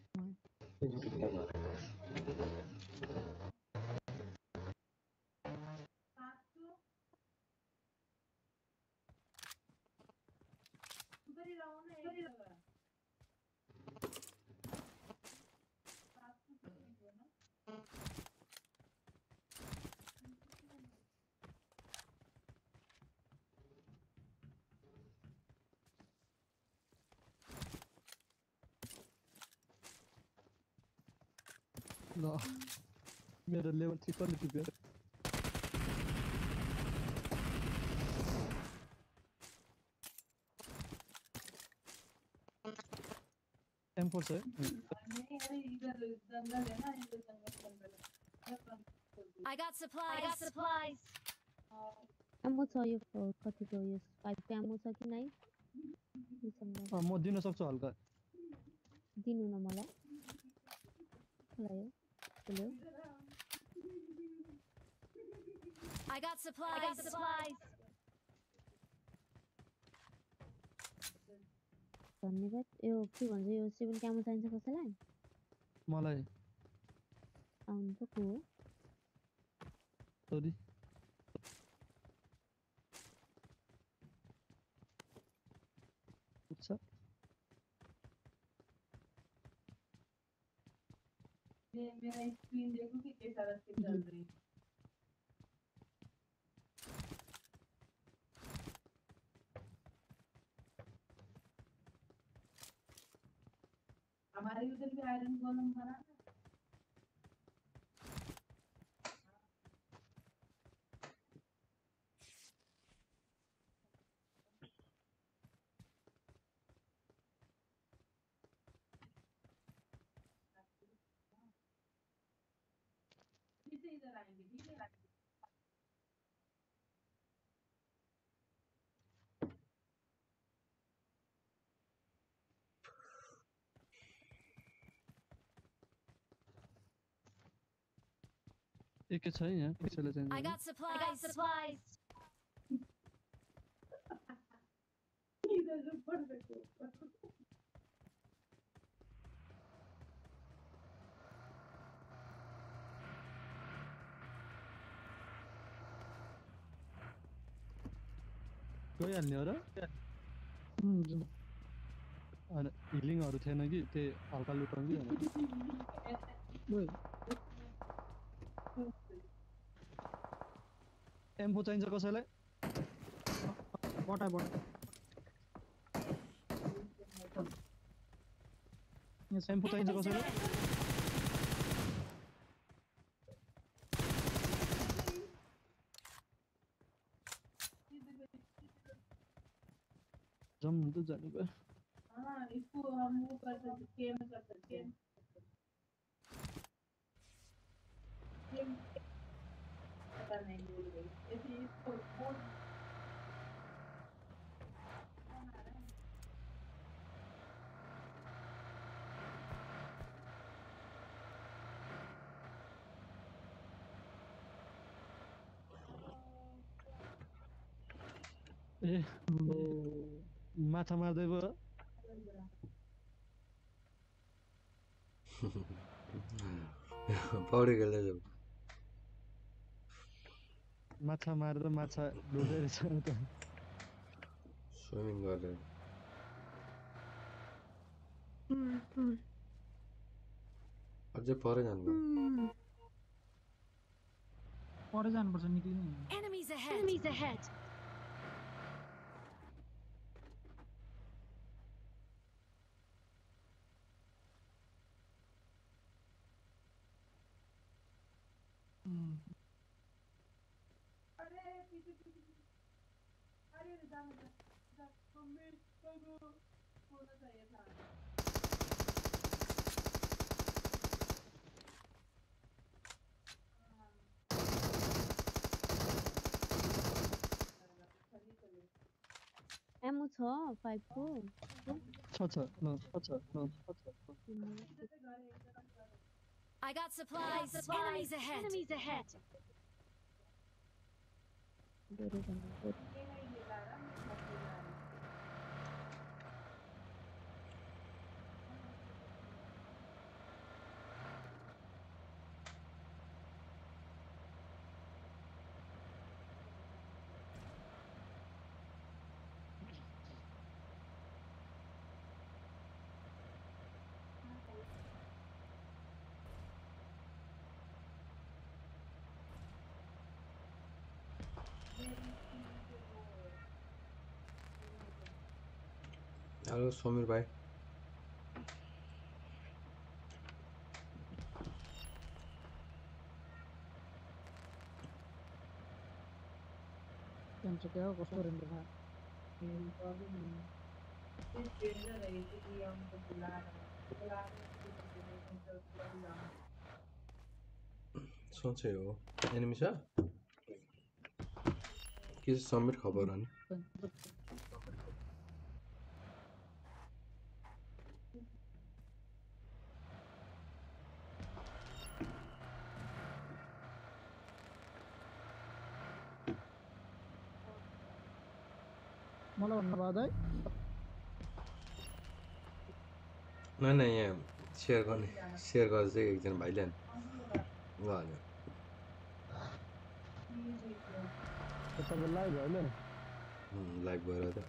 ल मेरो लेभल थ्री कसले टिप्यो एम फोर छ है I got supplies. I got supplies. एमो छ यो फ- कतिको यो फाइभ को एमो छ कि नाइन अँ, म दिन सक्छु हल्का दिनु न मलाई खोलायो खोल्यो I got supplies. I got supplies. धन्यवाद यो के भन्छ यो सेभेन क्यामो चाहिन्छ कसैलाई मलाई आउनु त को हो सरी अच्छा मेरा स्क्रीन देखो कि कैसा रस्ते चल रही है हमारे उधर भी आयरन गोलम बना है इधर आएंगे ठीक है एक छ है यहाँ कसैलाई I चाहिन्छ got supplies. I got supplies. इधर जो पड़ देखो गइहाल्ने हो र होइन हिलिङहरू थिएन कि त्यही हल्का लुटाउँ कि एम्फो चाहिन्छ कसैलाई बटा बटा एम्फो चाहिन्छ Enemies कसैलाई ahead. जम त जानु भयो हाँ इसको हम वो कर सकते गेम कर सकते हैं गेम पता नहीं भूल गई ऐसे इसको बोल ए माछा मार्दै भयो पौडी खेल्दै जाऊ माछा मारेर माछा लुट्दै रहेछ त स्विमिङ गरेर अझै परै जानु पर जानुपर्छ निक्लिनु Enemies ahead. Enemies ahead. अरे पीछे पीछे अरे जाने दे जा मम्मी बाबू होना चाहिए था एमो छ फाइभ को छ छ ल छ छ ल छ छ I got supplies. Enemies ahead. Enemies ahead. धेरै जना ये नहीं दिला रहा मैं हेलो समीर भाइ त्यहाँ क्या हो कस्तो रेन्डर भयो हेर्नु पर्यो नि त्यही ट्रेलर हेरेको कि आउनु बुलाएर बुलाएर सोचे हो एनिमी छ के समीर खबर अनि मलाई भन्नु बाद है न न यहाँ सेयर गर्ने सेयर गरेर चाहिँ एकजना भाइले नि भन्यो तपाईँ लाइभ होइन लाइभ भएर त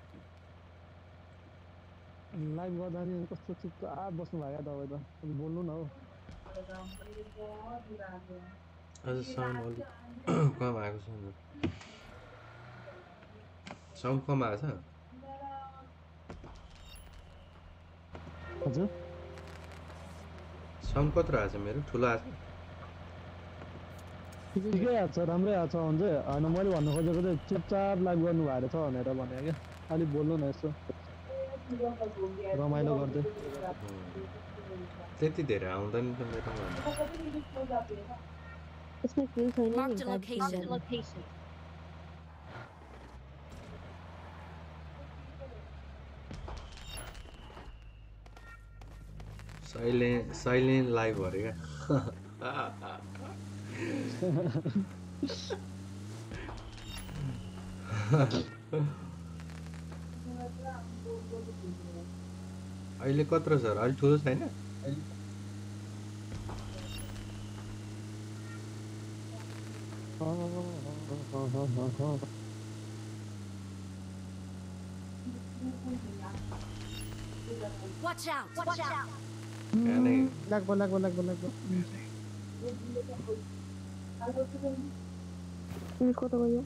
लाइभ गर्दाखेरि कस्तो चुपचाप बस्नु भएको तपाईँ त अलि बोल्नु न हौ अझ साउन्ड अलिक कम आएको छ नि साउन्ड कम आएको छ हजुर साउन्ड कत्रो आएको छ मेरो ठुलो आएको छ ठिकै आएको छ राम्रै आएको छ भने चाहिँ होइन मैले भन्नु खोजेको चाहिँ चुपचाप लाइभ गर्नु भएको छ भनेर भने क्या अलिक बोल्नु न यसो रमाइलो गर्दै त्यति धेरै आउँदैन त मेरोमा यसमा किल छैन नि Marked a location. Location. Silent silent live अरे क्या अहिले कत्रो छ र अलि ठुलो छैन Watch out! Watch out! यानी लाग बो लाग बो लाग बो लाग बो तिमी कता गयो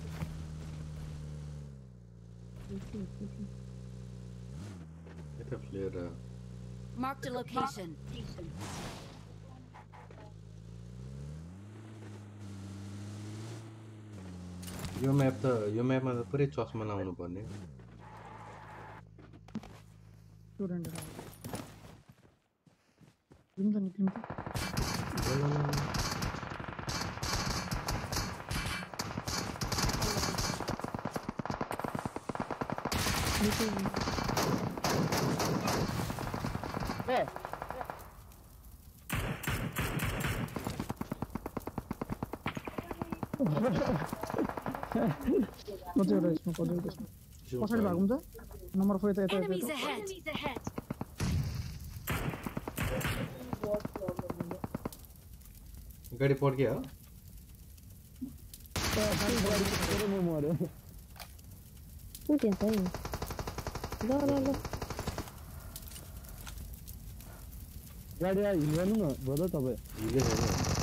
यता प्लेयर Marked a location. यो म्याप त यो म्यापमा त पुरै चस्मा लाउनु पर्ने त्यो रेन्डर जुम त निक्लिन्छ कतिवटा यसमा कतिवटा यसमा पछाडि भागौँ त नम्बर फोर यता यता Enemies यता ahead. ahead. गाडी पड्क्यो हो म मऱ्यो ऊ त्यहाँ छ नि ल ल ल गाडी आ हिल गर्नु न भयो त तपाईँ हिजो छैन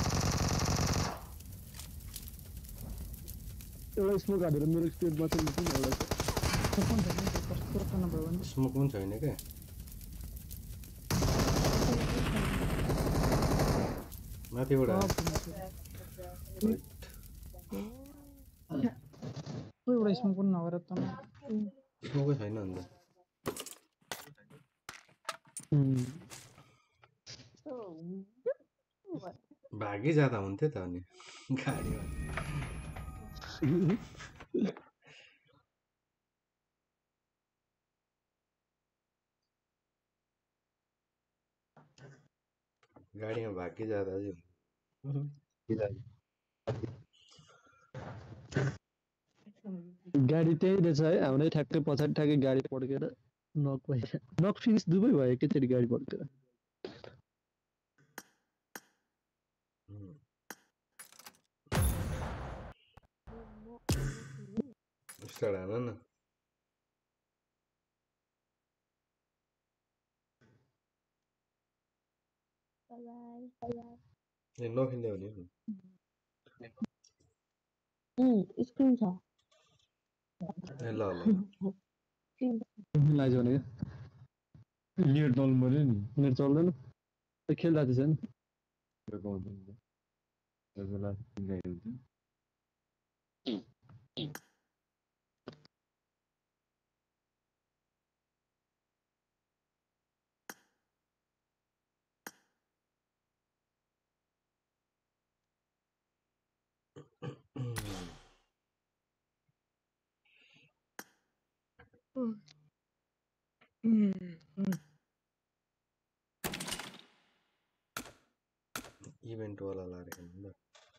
एउटा स्मोक हालेर मेरो स्पिडमा चाहिँ निस्किनु एउटा कस्तो छ नि कस्तो खाना भयो भने स्मोक पनि छैन क्या माथिबाट कोही एउटा स्मोक पनि नभएर त स्मोकै छैन अन्त भागी जाँदा हुन्थ्यो त अनि गाडीमा गाडीमा भागी जाँदा चाहिँ गाडी त्यही रहेछ है हाम्रै ठ्याक्कै पछाडि ठ्याक्कै गाडी पड्केर नक भयो नक फिनिस दुवै भयो एकैचोटि गाडी पड्केर स्टार्ट हान न ए नखिन्दै हो नि स्क्रिन छ ए ल ल लाग्यो भने नेट चल्नु पर्यो नि नेट चल्दैन खेल जाति छैन बेला इभेन्ट वाला लाएर खेल्नु ल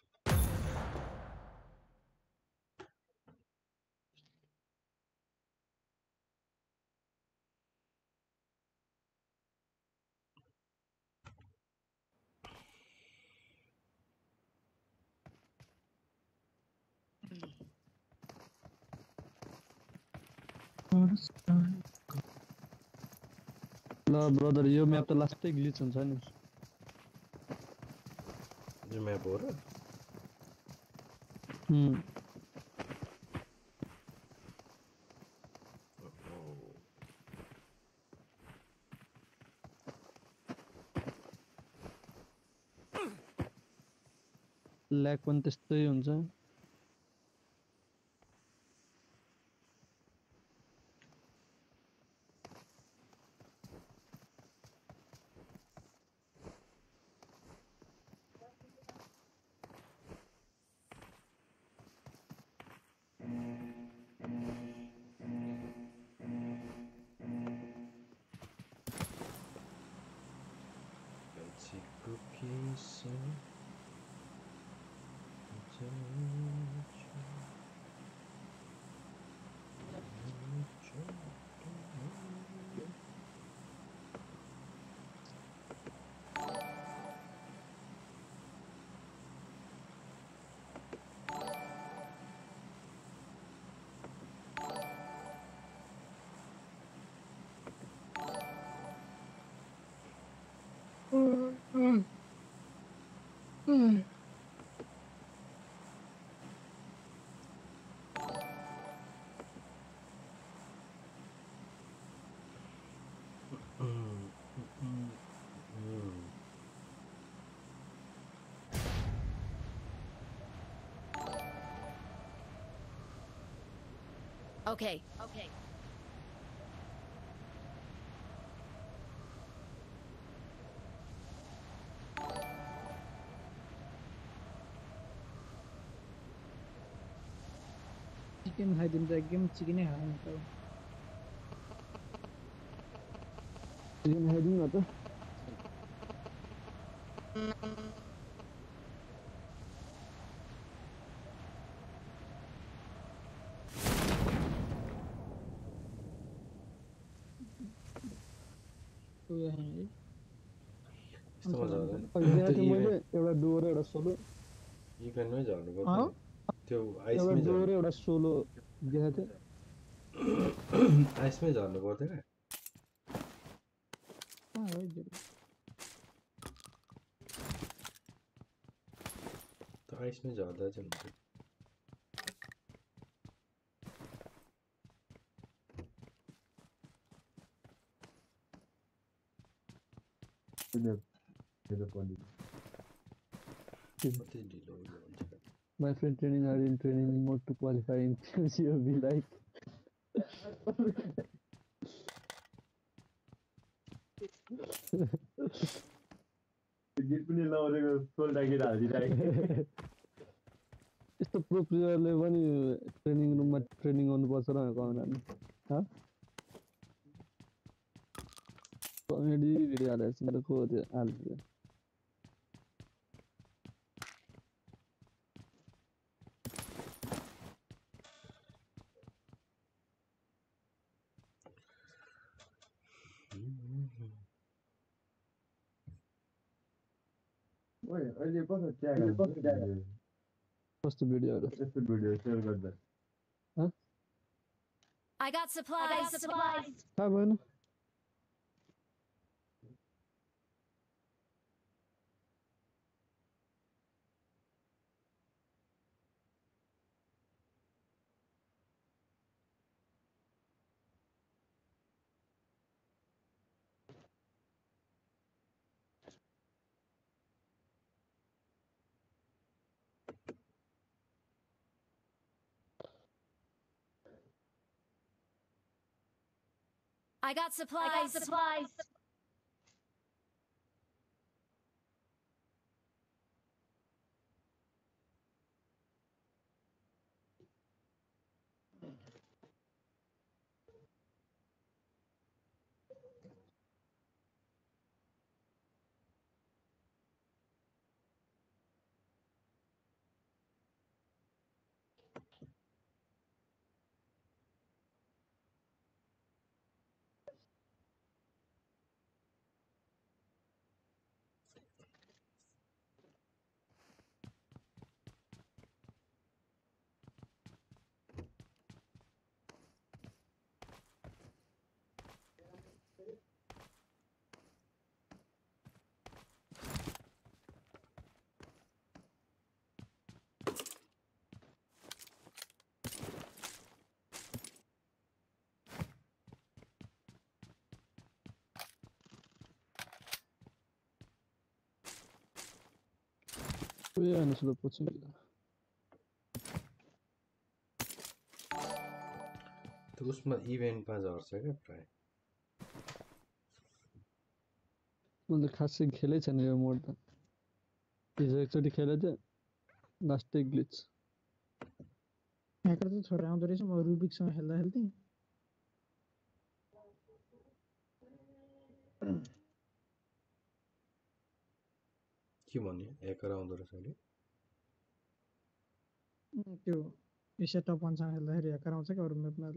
ल ब्रदर यो म्याप त लास्टै ग्लिच हुन्छ नि यो म्याप हो र Hmm. ल्याग पनि त्यस्तै हुन्छ Okay. Okay. चिकन खाइदिन्छ एकदम चिकनै खानु त चिकन खाइदिउँ न त यस्तो मजा आउँदैन मैले एउटा डुओ र एउटा सोलो इभेन्टमै झर्नु पर्छ त्यो एउटा आइसमै डुओ र एउटा सोलो देखाएको थियो आइसमै झर्नु पर्दैन त आइसमै झर्दा चाहिँ हुन्छ कति ढिलो हुन्छ My friend training are in training mode to qualify in C O B like यस्तो प्रो प्लेयरले पनि ट्रेनिङ रुममा ट्रेनिङ गर्नुपर्छ र कमेन्टमा ह कमेडी भिडियो हालेछ मेरो को त्यो हाल्छ ओए अहिले कस्तो ट्याग कस्तो भिडियोहरु यस्तो भिडियो शेयर गर्दा ह I got supplies. I got supplies. थाहा भएन I got supplies. I got supplies. Ué, hanno sulla possibilità. त्यो उसमा इभेन्टमा झर्छ क्या प्राय मैले खासै खेलै छैन यो मोड त हिजो एकचोटि खेलेको थिएँ लास्टै ग्लिच ह्याकर चाहिँ छोरा आउँदो रहेछ म रुबिकसँग खेल्दा खेल्दै के भन्यो ह्याकर आउँदो रहेछ अरे उम्, त्यो एसिया टप वानसँग खेल्दाखेरि ह्याकर आउँछ क्या अरू म्यापमा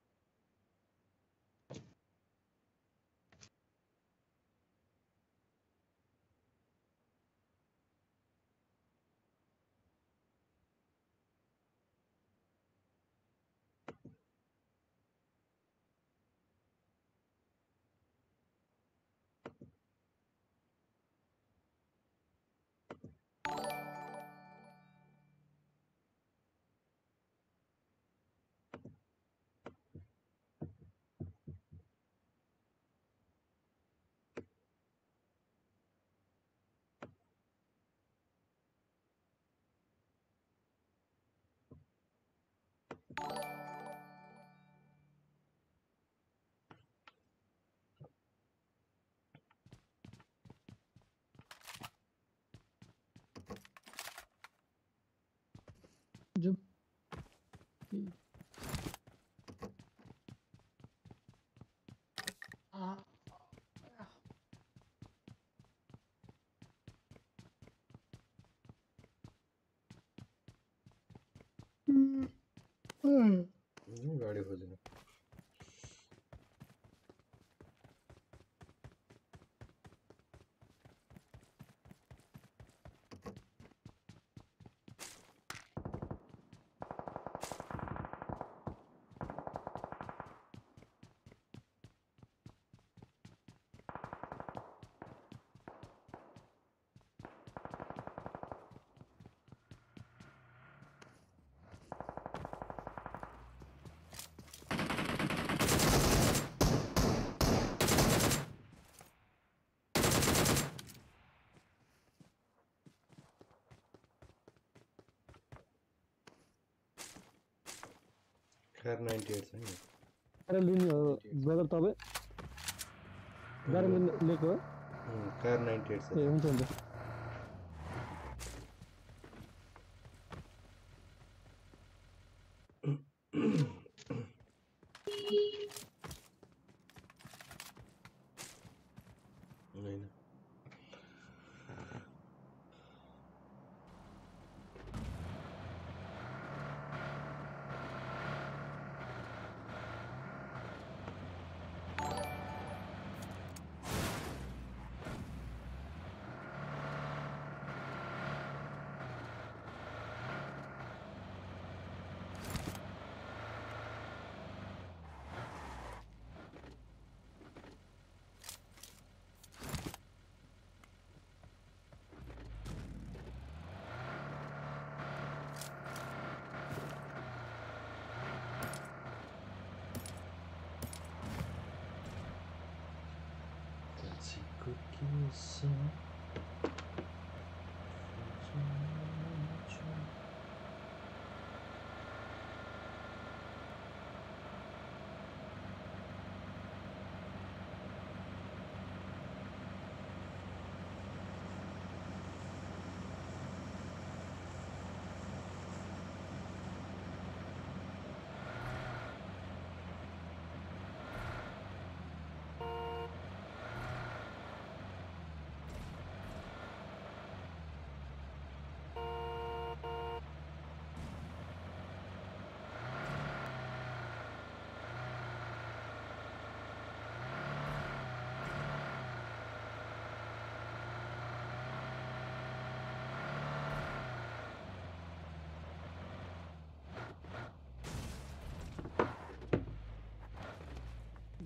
जाउँ गाडी खोजेर कार नाइन्टी एट छ नि कार लिने हो ब्रदर तपाईँ गाडी लिएको हो कार नाइन्टी एट छ ए हुन्छ हुन्छ होइन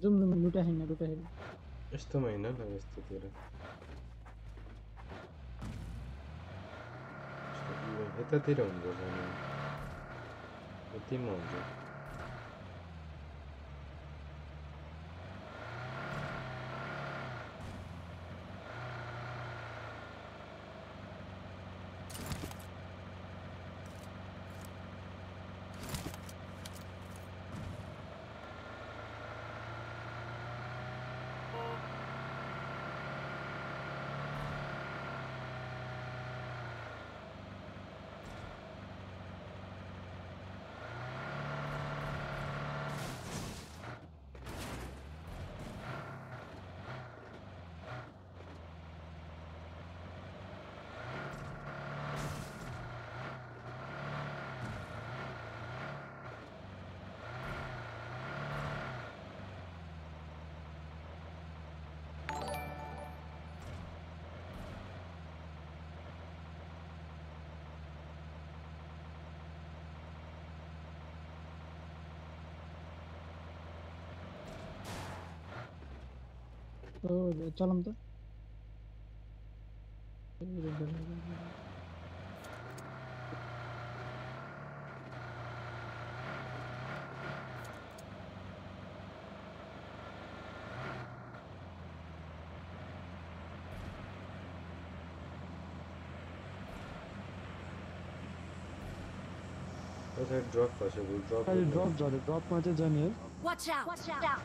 जुम जुम लुटा हैन लुटा हैन यस्तोमा हैन न यस्तोतिर यतातिर हुनुपर्छ नि यतिमा हुन्छ ओ चलम त पछाडि ड्रप भएछ ड्रप अहिले ड्रप झऱ्यो ड्रपमा चाहिँ जाने है Watch out! Watch out!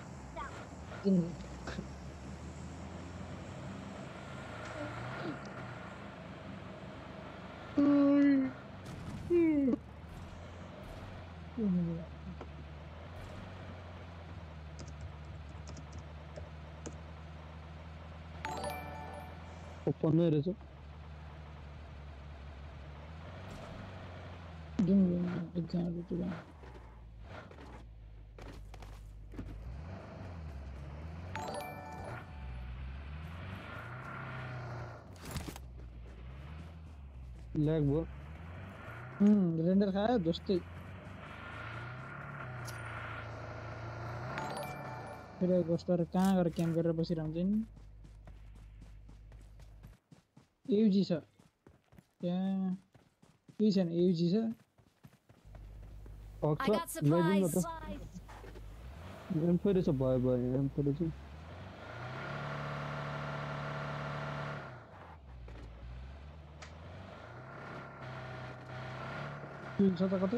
Open नै रहेछ जुम जुम एकजना लुटुगा ल्याग भयो हम्म रेंडर खायो जस्तै फेरि गोस्टर कहाँ गएर क्याम्प गरेर बसिरहन्छ नि एयुजी छ त्यहाँ केही छैन एयुजी छ I got supplies. गेम फेरि छ भयो भयो गेम फेरि चाहिँ किल छ त कतै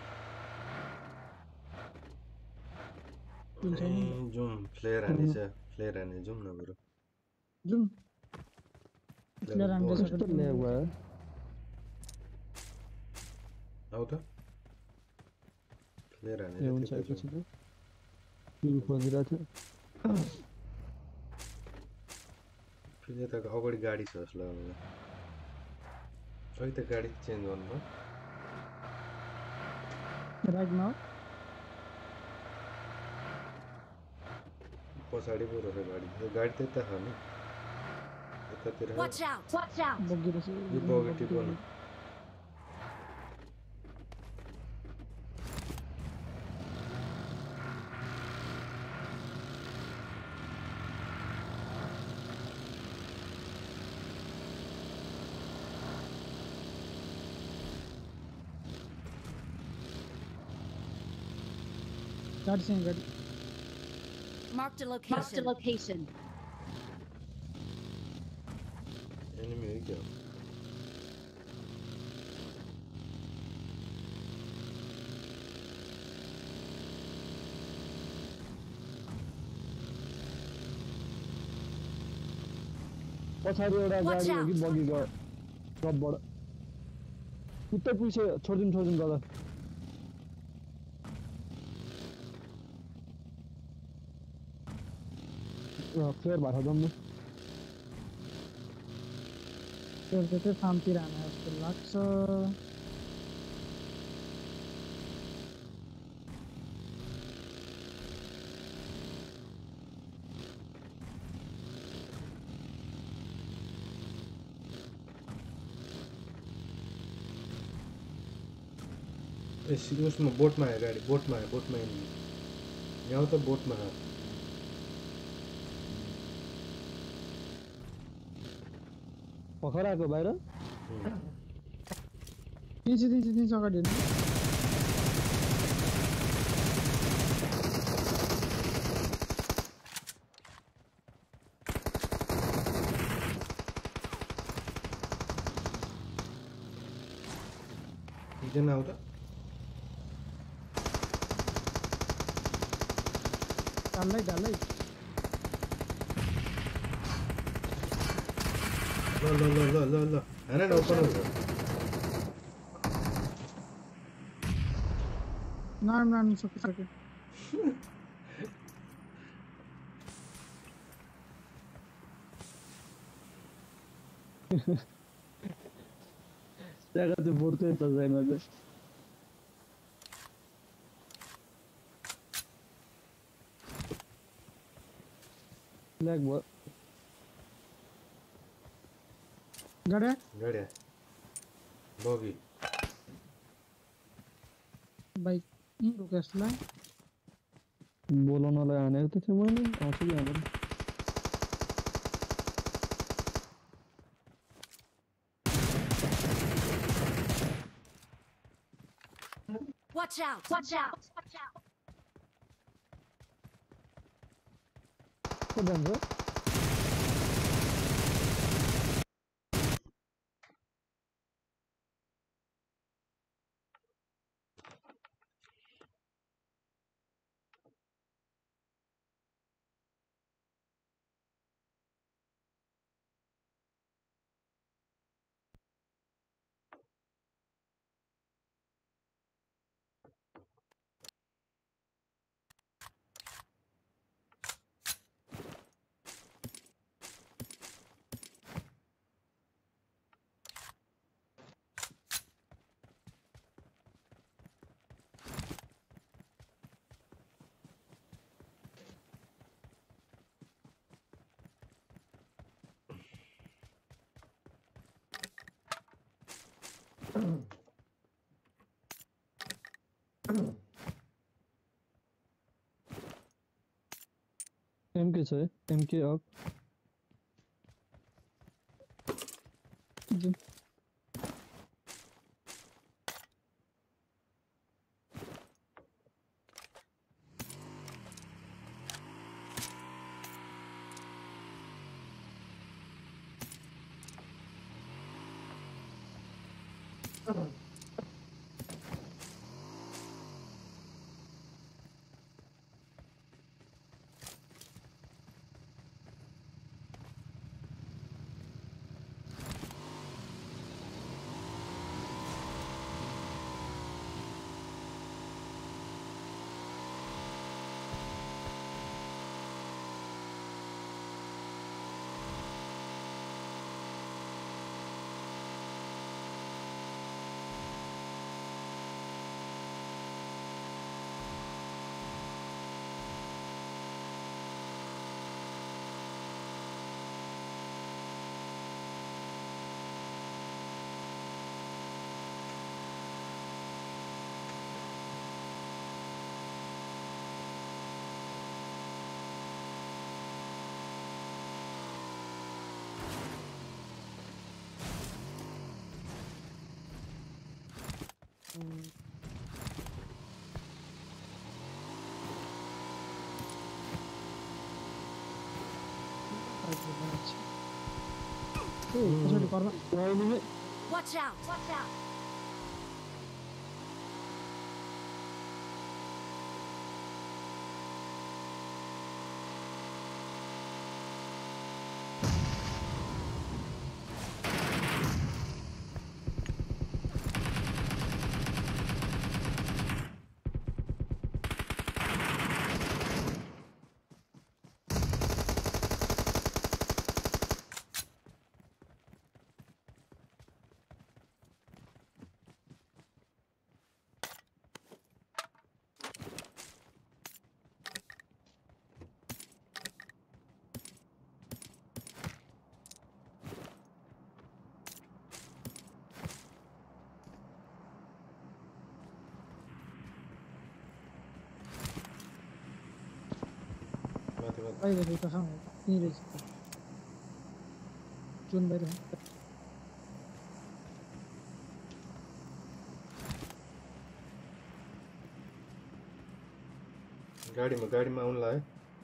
किल छैन नि त। जुम फ्लेयर हाने छ फ्लेयर हाने जुम न बरु जुम फ्लेयर हान्दैछ कस्तो ल्याग भयो आउ त फ्लेयर हाने ए हुन्छ एकैछिन त किल खोजिरहेको थियो फेरि यता अगाडि गाडी छ जस्तो लाग्यो अहिले त गाडी चेन्ज गर्नु भयो राइटमा पछाडि पो रहेछ गाडी यो गाडी त यता छ नि यतातिर Watch out! Watch out! बगिरहेछ यो बगी टिप्नु गाडी छैन गाडी Marked a location. Marked a location. Enemy हो क्या पछाडि एउटा Watch गाडी हो कि out. बगी गयो टपबाट उतै पछि छोडिदिनु छोडिदिनु दादा फ्लेयर भएको छ जम्मै त्यो चाहिँ फार्मतिर हाने जस्तो लाग्छ ए उसमा बोटमा आयो गाडी बोटमा आयो बोटमा एनिमी यहाँ त बोटमा आयो भर्खर आएको बाहिर तीन सौ तीन सौ तीन सौ अगाडि हेर्नु एकजना आउँदा डाल्दै डाल्दै ल ल ल ल ल ल हैन न ओपन हुन्छ नाम नाम सकिसक्यो त्यहाँको त्यो बोर्डै त छैन चाहिँ ल्याग भयो गड्या गड्या बगी बाइक रोक्यो जस्तो लाग्यो बोलाउनलाई हानेको त थियो मैले आउँछु कि हानेर Watch out! Watch out! Watch out! को जान्छ एमके छ है एमके अप पछाडि पर्न Watch out! Watch out! बाहिर त खाऊ यहीँ रहेछ जुन बाहिर गाडीमा गाडीमा आउनु लाग्यो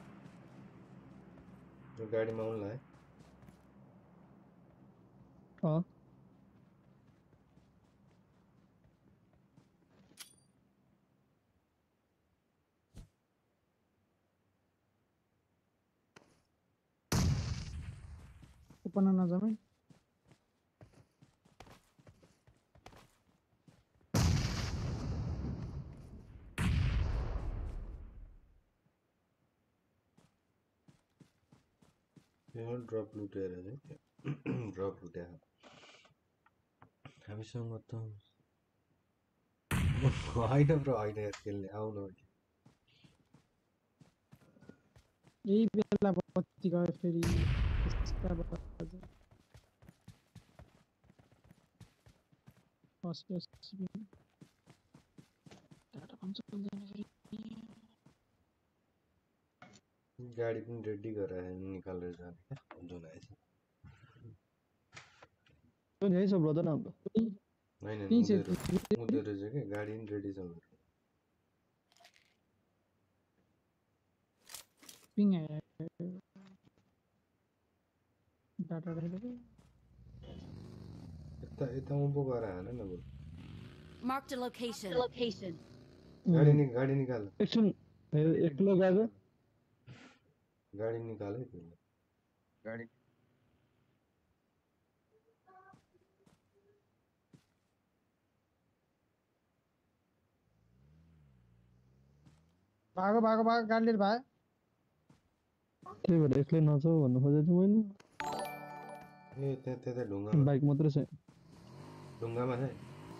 यो गाडीमा आउनु लाग्यो अँ ओपन नजामै यो ड्रप लुटेर चाहिँ ड्रप लुट्या हामीसँग त होइन ब्रो होइन यार खेल्ने आउनु यही बेला बत्ती गयो फेरि त्यसका बाद फर्स्ट एसपी डाटा पनि चल्दैन फेरि गाडी पनि रेडी गरेर निकालेर जाने क्या जुन आएछ पनि है सब ब्रदर हाम्रो होइन तीन से उनीहरू रहेछ क्या गाडी पनि रेडी छ उनीहरू पिङ आयो डाटा रहेछ यता यता उँभो गएर हान न बरु Marked a location. Location. गाडी नि गाडी निकाल एकछिन एक्लो गएको गाडी निकाल है तिमीले गाडी भागो भागो भागो गाडी लिएर भाग त्यही भएर एक्लै नजाऊ भन्नु खोजेको थिएँ मैले ए त्यहाँ त्यता ढुङ्गामा बाइक मात्रै छ ढुङ्गामा छ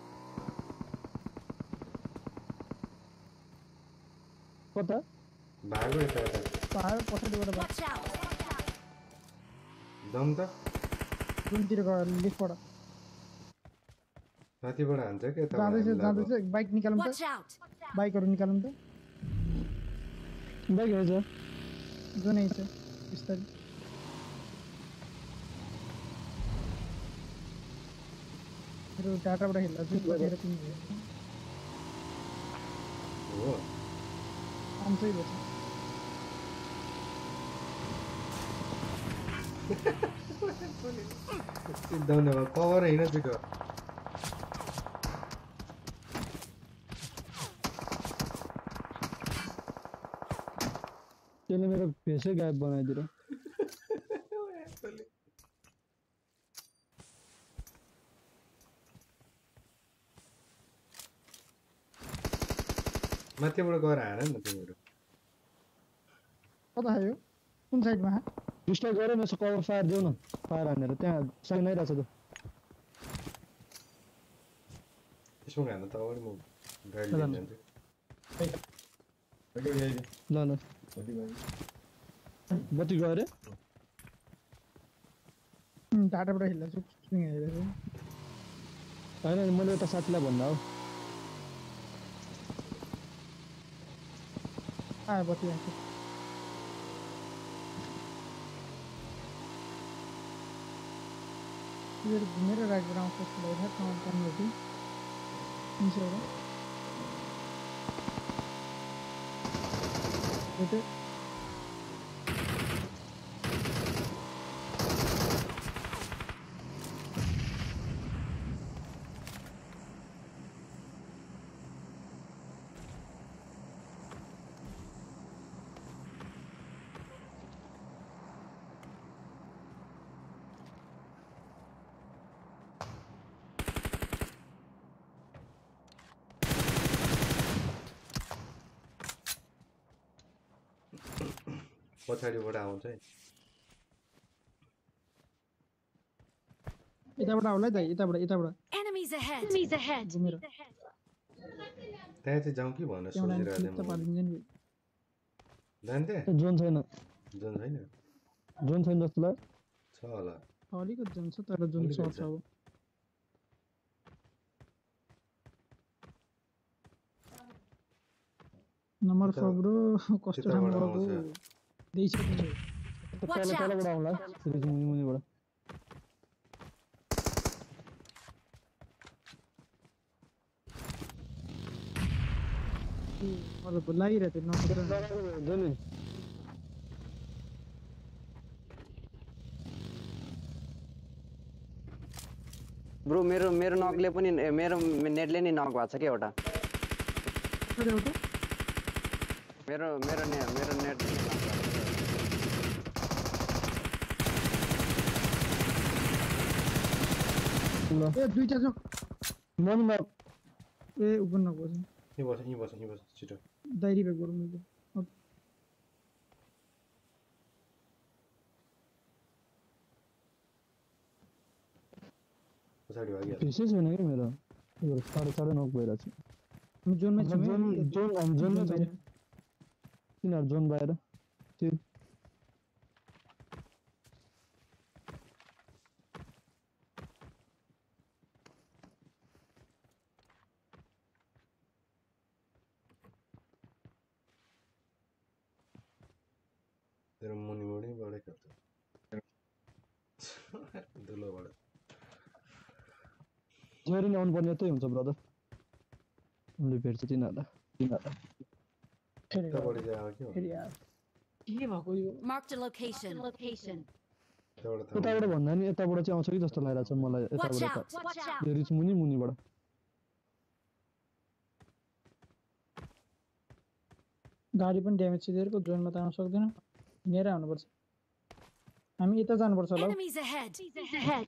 कता भागो यता यता भाग पछाडिबाट भाग Watch out. दम त जुनतिर गयो लिफ्टबाट माथिबाट हान्छ क्या यता जाँदैछ जाँदैछ बाइक निकालौँ त Watch out. बाइकहरू निकालौँ त बाइक रहेछ जुनै छ बिस्तारै मेरो डाटाबाट हेर्दा चाहिँ बगेर पिङ भयो हो आउँछै भएछ सिद्धाउने भयो कभर होइन छिटो त्यसले मेरो फेसै गायब बनाइदिएर माथिबाट गएर हान न तिमीहरू कता आयो कुन साइडमा डिस्ट्रक्ट गरेर यसो कभर फायर देऊ न फायर हानेर त्यहाँ साइन आइरहेछ त त्यसमा हान त अगाडि म गाडी लिएर जान्छु ल ल बत्ती गयो अरे डाटाबाट हेर्दा चाहिँ पिङ आइरहेछ होइन मैले एउटा साथीलाई भन्दा हो आयो बत्ती आएको यो घुमेर राखेर आउँछ जस्तो लागिरहेको छ कामहरू तिनसौवटा पछाडिबाट आउँछ है यताबाट आउला है दाइ यताबाट यताबाट Enemies ahead. Enemies ahead. घुमेर त्यहाँ चाहिँ जाउँ कि भनेर त्यहाँबाट सोचिरहेको फिट त थिएँ म पालिन्छ नि जान्थे जोन छैन जोन छैन जोन छैन जस्तो लाग्यो छ होला अलिकति जान्छ तर जुन अलिकति सर्छ छ। अब नम्बर त्यता- फोर ब्रो कस्तो त्यताबाट राम्रो आउँछ। देइछ तल Watch out. तलबाट आउँला फेरि मुनि मुनिबाट मतलब लागिरहेको थियो नसुर जले ब्रो मेरो मेरो नकले पनि मेरो नेटले नि नक भएको छ के एउटा मेरो मेरो ने मेरो नेट ए दुईटा छ मनमा ए उपर नगोस् यी बस यी बस यी बस छिटो डायरी पे गरौँ मैले पछाडि भागिहाल्छ पिसै छैन के मेरो यो साढे चार नक भइरहेछ हामी जोनमा छौँ जोन जोन हामी जोनमा छौँ किन जोन बाहिर त्यो तेरो मुनि मुनि बढेको छ दुलोबाट जहिले नि आउनु पर्ने त्यही हुन्छ ब्रदर उनले भेट्छ तिनीहरूलाई तिनीहरूलाई यता बढी जायो के हो फेरि यार के भएको यो Marked a location. Location. त्यहाँबाट थाहा यताबाट भन्दा नि यताबाट चाहिँ आउँछ कि जस्तो लागिरहेछ मलाई Watch यताबाट out! Watch out! यो रिच मुनि मुनिबाट गाडी पनि ड्यामेज छ दिएको जोनमा त आउन सक्दैन हिँडेर आउनुपर्छ हामी यता जानुपर्छ होला Enemies ahead. Ahead.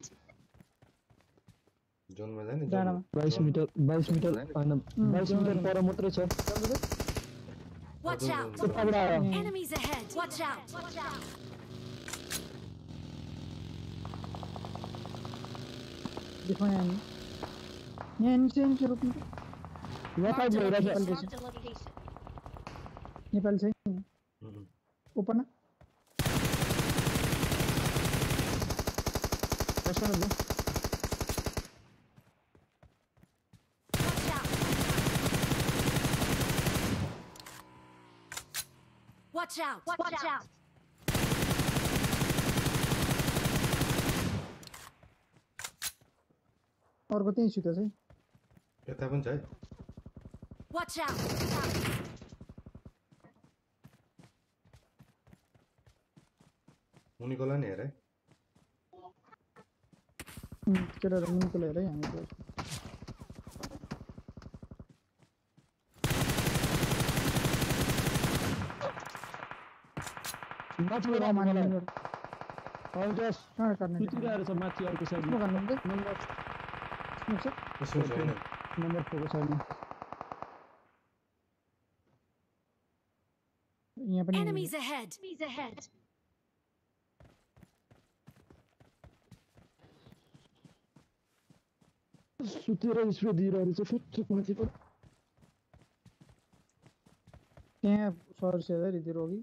जोनमा जाने डाँडामा बाइस मिटर बाइस मिटर होइन बाइस मिटर पर मात्रै छ Watch out! यताबाट आयो Enemies ahead. Watch out! Watch out! देखो यहाँ नि यहाँ नि चाहिँ के रोक्नु यहाँ फाइट भइरहेछ Marked a location. नेपाल चाहिँ ओपन कसमा छ Watch out! Watch out! Watch out! अर्को त्यही सुत्यो चाहिँ यता पनि छ है Watch out! मुनिकोलाई नि हेर है केटाहरू मुनिको लिएर है हामी गयो माथि र माने नम्बर अल्टस कहाँ काट्ने सुतिरहेको छ माथि अर्को साइडमा म गर्नु हुन्छ नम्बर यसो छैन नम्बर फोरको साइडमा यहाँ पनि Enemies ahead. Enemies ahead. सुतेर स्प्रे दिइरहेको छ ठुक माथिबाट त्यहाँ सर से रिदिएर हो कि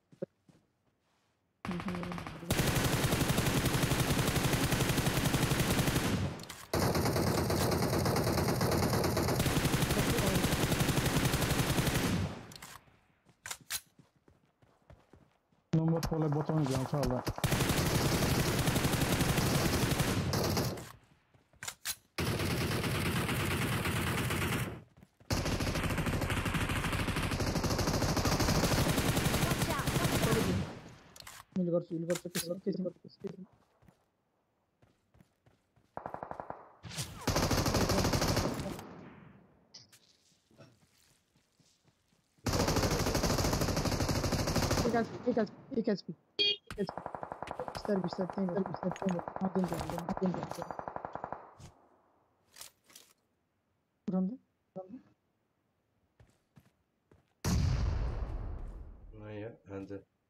नम्बर फोरलाई बचाउनु भ्याउँछ होला मैले गर्छु हिल गर्छु त्यसो त्यसो गर्छु एक एक एक एचपी बिस्तार बिस्तार त्यही गर्छु बिस्तार त्यही गर्छु आदिन जान्छ आदिन जान्छ उठाउँदै नहीं यार हान्छ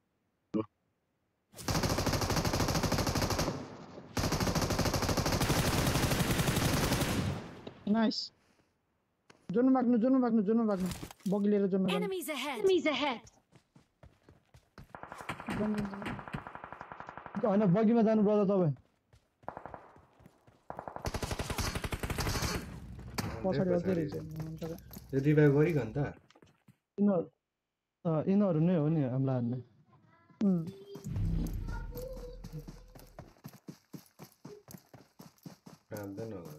नाइस जोन माग्नु जोन माग्नु जोन माग्नु बगी लिएर जोन माग्नु Enemies ahead. Enemies ahead. होइन बगीमा जानु पर्दा तपाईँ पछाडि अझै रहेछ यो रिभाइभ गरिकन त यिनीहरू अँ, यिनीहरू नै हो नि हामीलाई हान्ने हान्दैन होला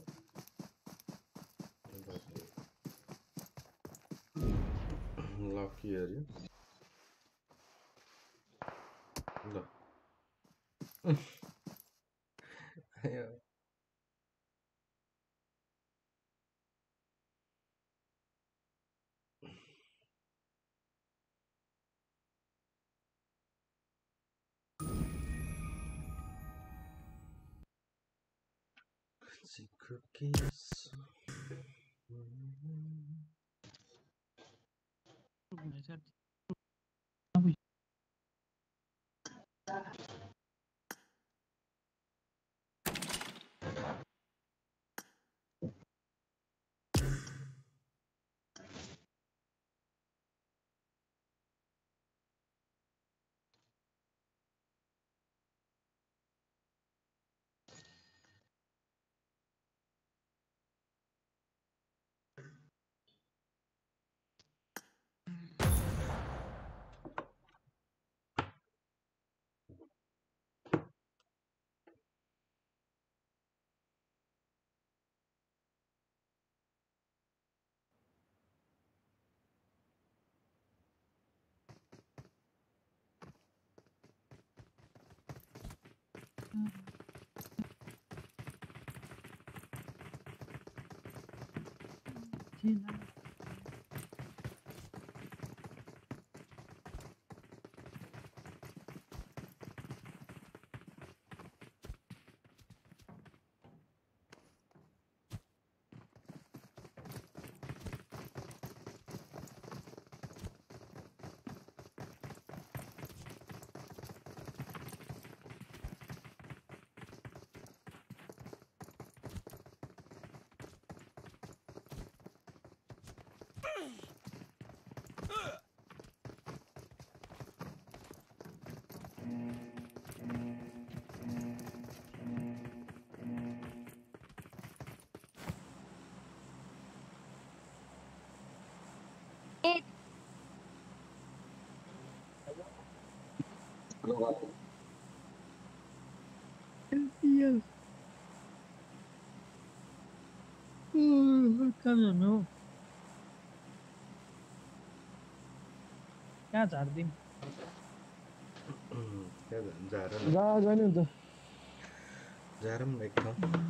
लकी अरे ल cookies. Yes. कहाँ जानु हो कहाँ झार्दिम क्या जा रहा जा जाने हुन्छ जा रहा हूँ एक ठाउँ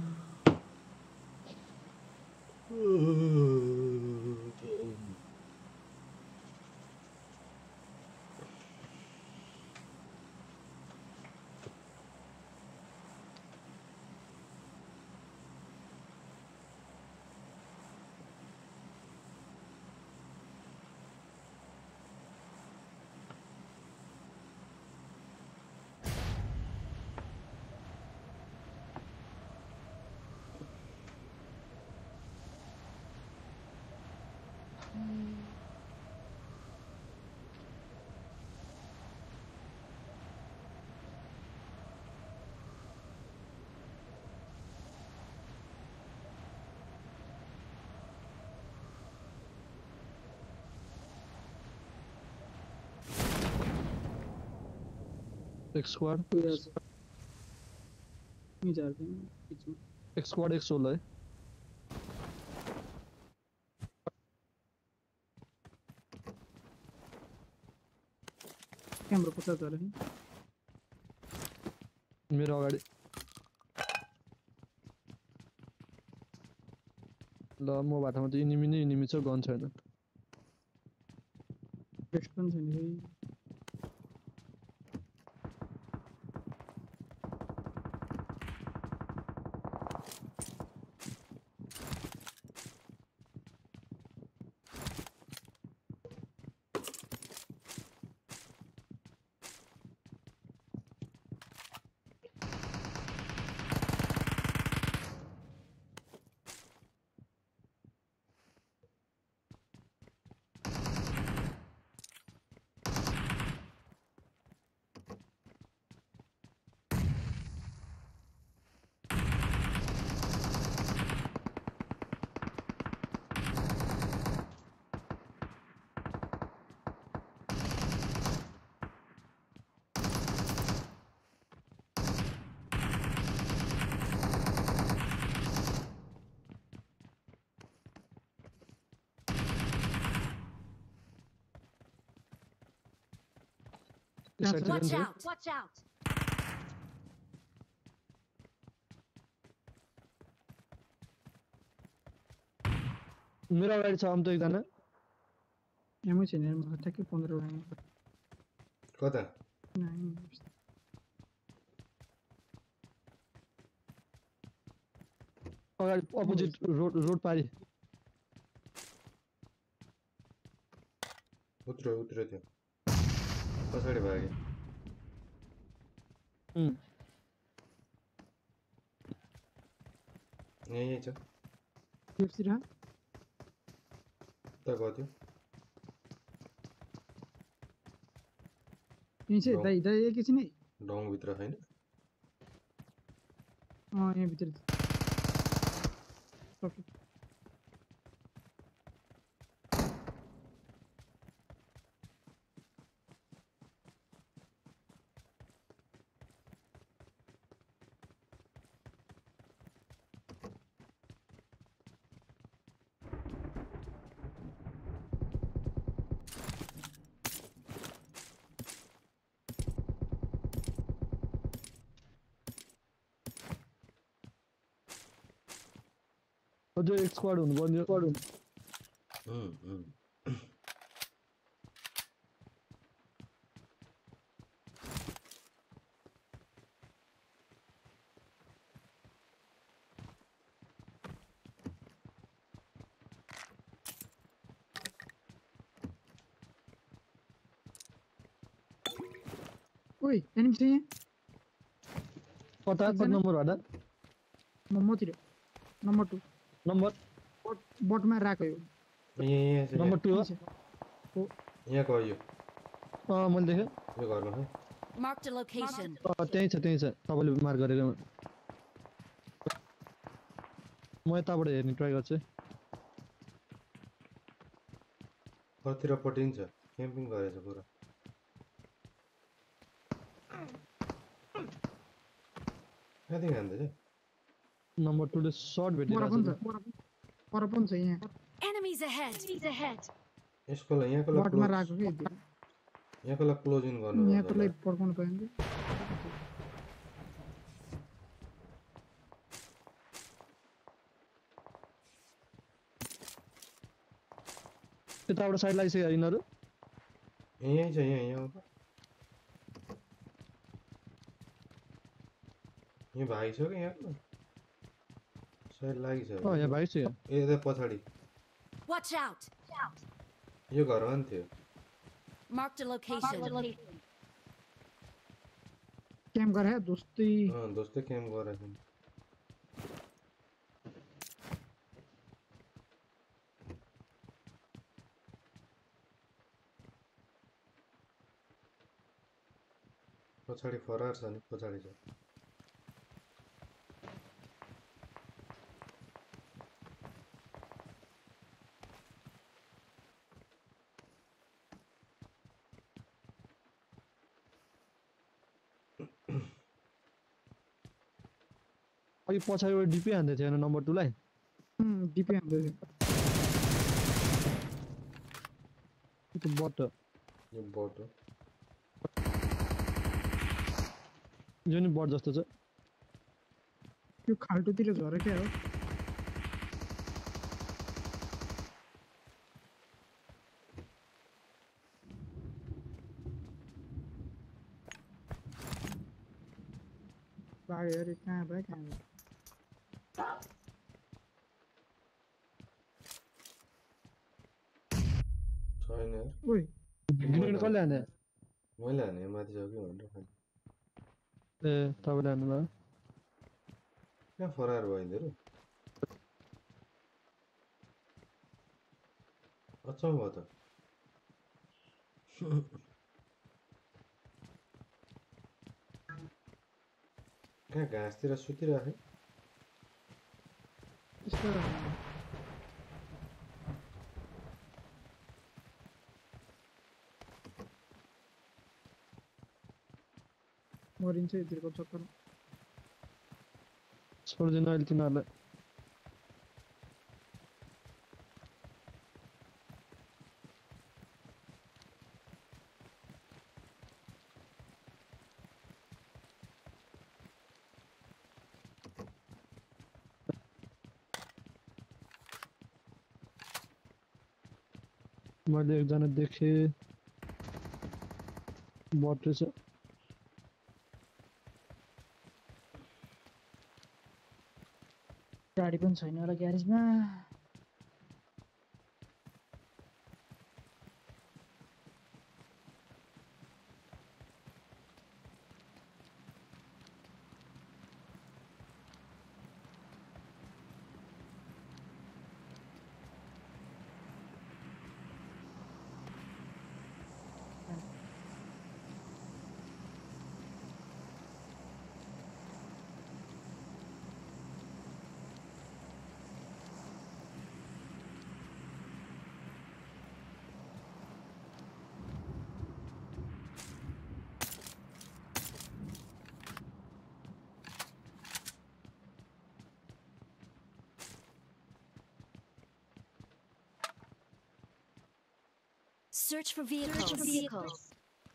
एक स्क्वाड नहीं जाते हैं बीच में एक स्क्वाड एक सोलो है कैमरा पचास जा रहे हैं मेरो अगाडि ल म बाटोमा त इनिमी नै इनिमी छ गन छैन बेस्ट पनि छैन है This side Watch चाहिँ out! Watch out! मेरो अगाडि छ अम्तो एकजना एमै छैन म ठ्याक्कै पन्ध्र वटा कता नाइन अगाडि अपोजिट रोड रोड पारी उत्रो उत्रो त्यो पछाडि भाग्यो उम् यही यही छ लेफ्ट र त गयो त्यो यही चाहिँ दाइ दाइ एकैछिन है ढाउँभित्र होइन अँ यहाँ भित्र ओके अझै एक स्क्वाड हुनुपर्ने स्क्वाड हुनु उम्, उम्। ओइ एनिमी छ यहाँ कता कति नम्बर होला म मतिर नम्बर टू नम्बर बट बटमा राख्यो यो यहाँ यहाँ छ, नम्बर टू हो यहाँ यहाँ गयो यो अँ मैले देखेँ यो घरमा है Marked a location. अँ त्यहीँ छ त्यहीँ छ तपाईँले मार्क गरेको म यताबाट हेर्ने ट्राई गर्छु कतातिर पटिन्छ क्याम्पिङ गरेछ पुरा कहाँदेखि खाँदैछ नम्बर टूले सर्ट पर भेटिरहेको पनि छ छ पर पनि छ यहाँ Enemies ahead. Enemies ahead. यसको लागि यहाँको लागि बटमा क्लोज राख्यो कि यति। यहाँको लागि क्लोज इन गर्नु यहाँको लागि पड्काउनु पाइन्छ यताबाट साइड लागिसक्यो यिनीहरू यहीँ छ यहाँ यहाँ यहाँ भागिसक्यो यहाँको सायद लागिसक्यो अँ यहाँ भागिसक्यो ए यता पछाडि Watch out! यो घरमा नि थियो Marked a location. क्याम्प गरे दोस्तै अँ दोस्तै क्याम्प गरेको छ पछाडि फरार छ नि पछाडि छ अघि पछाडिबाट डिपी हान्दै थियो होइन नम्बर टूलाई डिपी हान्दै त्यो बट यो बट हो जो नि बट जस्तो छ यो खाल्टोतिर झरे क्या हो भाग्यो अरे कहाँ भयो कहाँ भयो छैन यार ओइ ग्रेनेड कसले हाने मैले हाने माथि छ कि भनेर खालि ए तपाईँले हान्नु भयो कहाँ फरार भयो यिनीहरू अचम्म भयो त कहाँ घाँसतिर सुतिरहेको यस्तो मरिन्छ यतिको चक्कर छोड्दिनु अहिले तिनीहरूलाई मैले एकजना देखेँ बट रहेछ गाडी पनि छैन होला ग्यारेजमा Search for vehicles. Search for vehicles.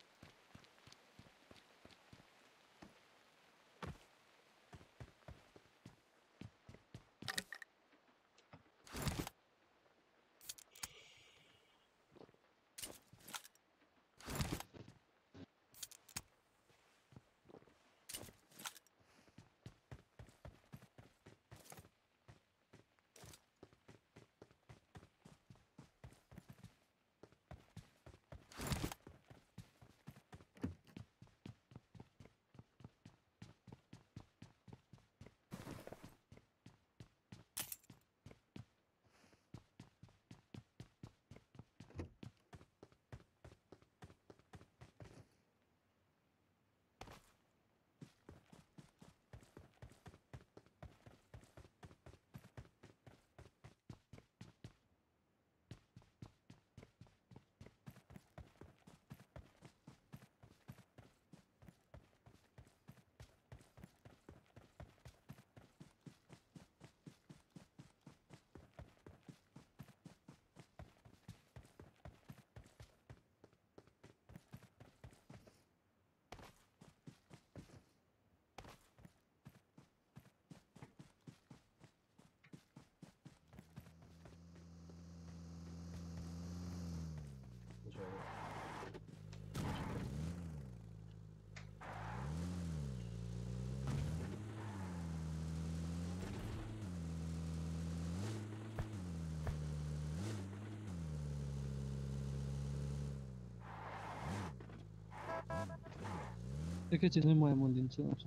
एकैछिनमै म एमो दिन्छु आउँछु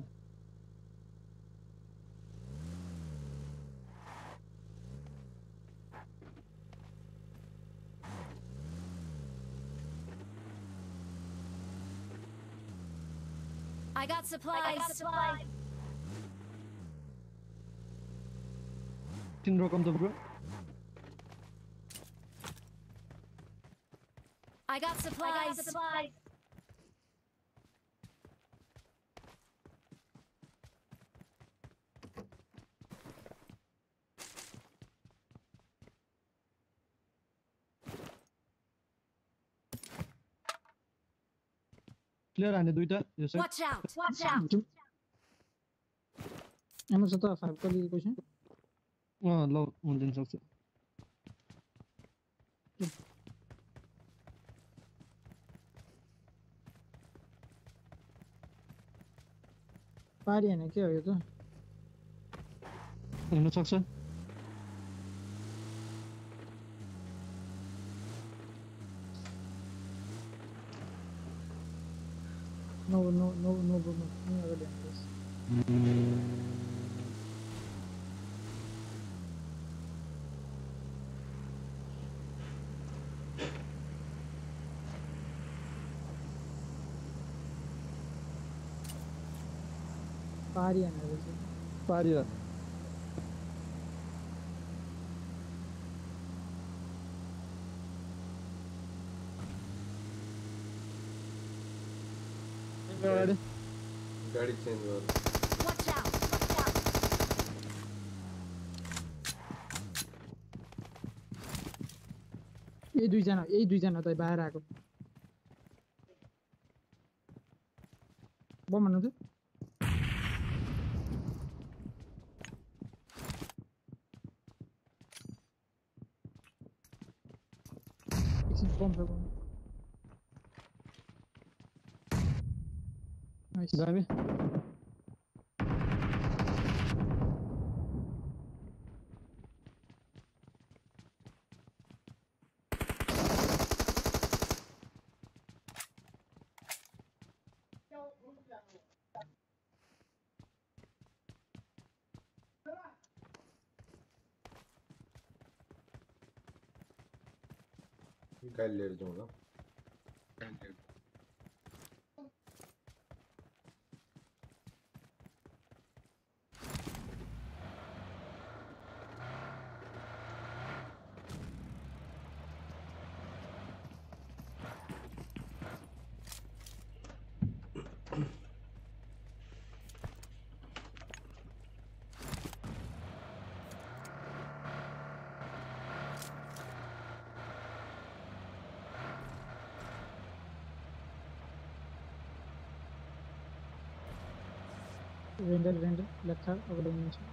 I got supplies. I got supplies. तीन रकम त bro I got supplies. I got supplies. Player हाने दुईटा यो side Watch out. Watch out. एमो छ त फाइभ कति क्वेशन अँ ल म दिन सक्छु पारी हैन के हो यो त हुन सक्छ No, no, no, no, no, no, no other than this. Party and everything. पारी हो गाडी गाडी चेन्ज गर Watch out. Watch out. यही दुईजना यही दुईजना त बाहिर आएको बम भन्नु थियो एकछिन बम छ बम नाइस दामी गाडी लिएर जाउँ ल रेंडर रेंडर लेफ्ट था अगले में छ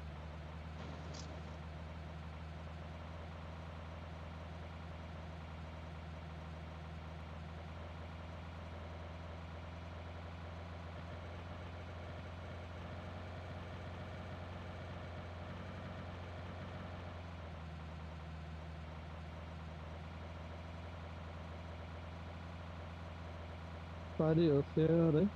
पारी हो फेयर है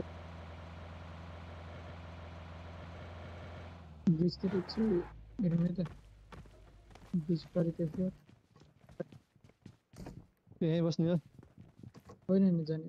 ब्रिज ते छु हेर्नु त ब्रिज पारि ते थियो यहीँ बस्ने हो होइन नि जाने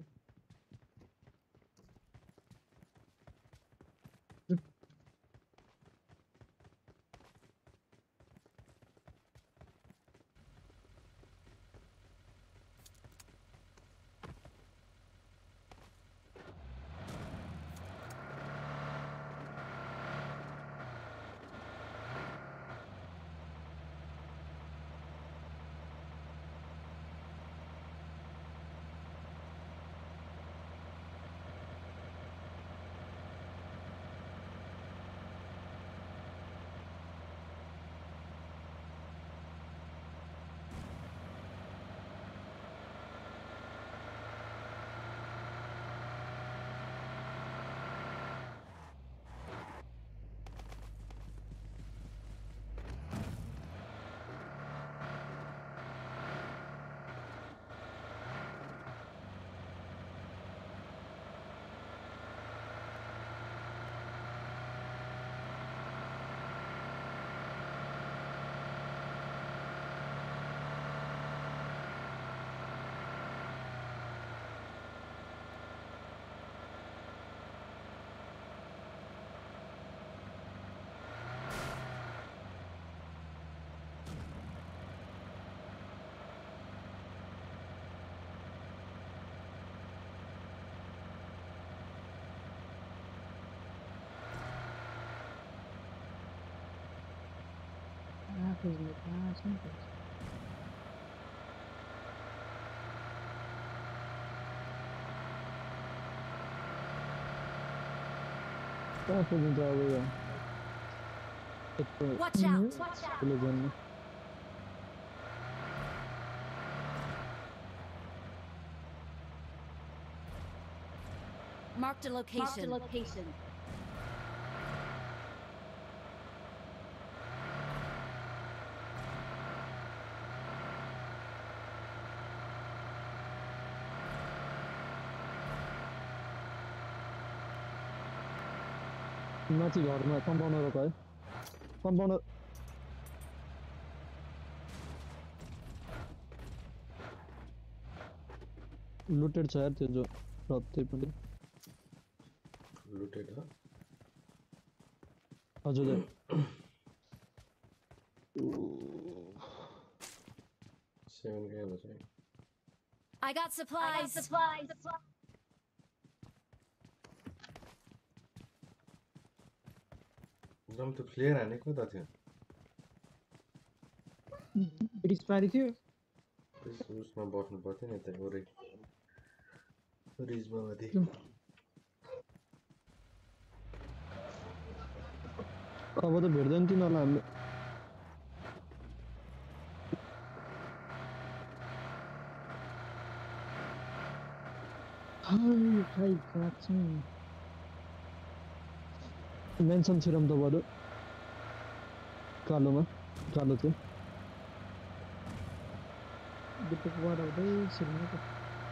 Ah, pues me pasa, pues. कहाँ खोजिन्छ अब यो यत्रो Watch out! Watch out! ठुलो जन्म Marked a location. Marked a location. माथि घरमा कम्पाउन्डर रोक है कम्पाउन्डर लुटेड छ यार त्यो जो रत्तै पनि लुटेड हो हजुर सेभेन के होला चाहिँ I got supplies. I got supplies. एकदम त्यो फ्लेयर हानेको त थियो ब्रिज पारि थियो त्यस उसमा बस्नु पर्थ्यो नि त ओरै रिजमा माथि अब त भेट्दैन तिनीहरूलाई हामीले हाय हाय काट्छौँ मेन्सन छिरम त बरु कालोमा कालो चाहिँ डिपेक वाड आउँदै छिर्नु त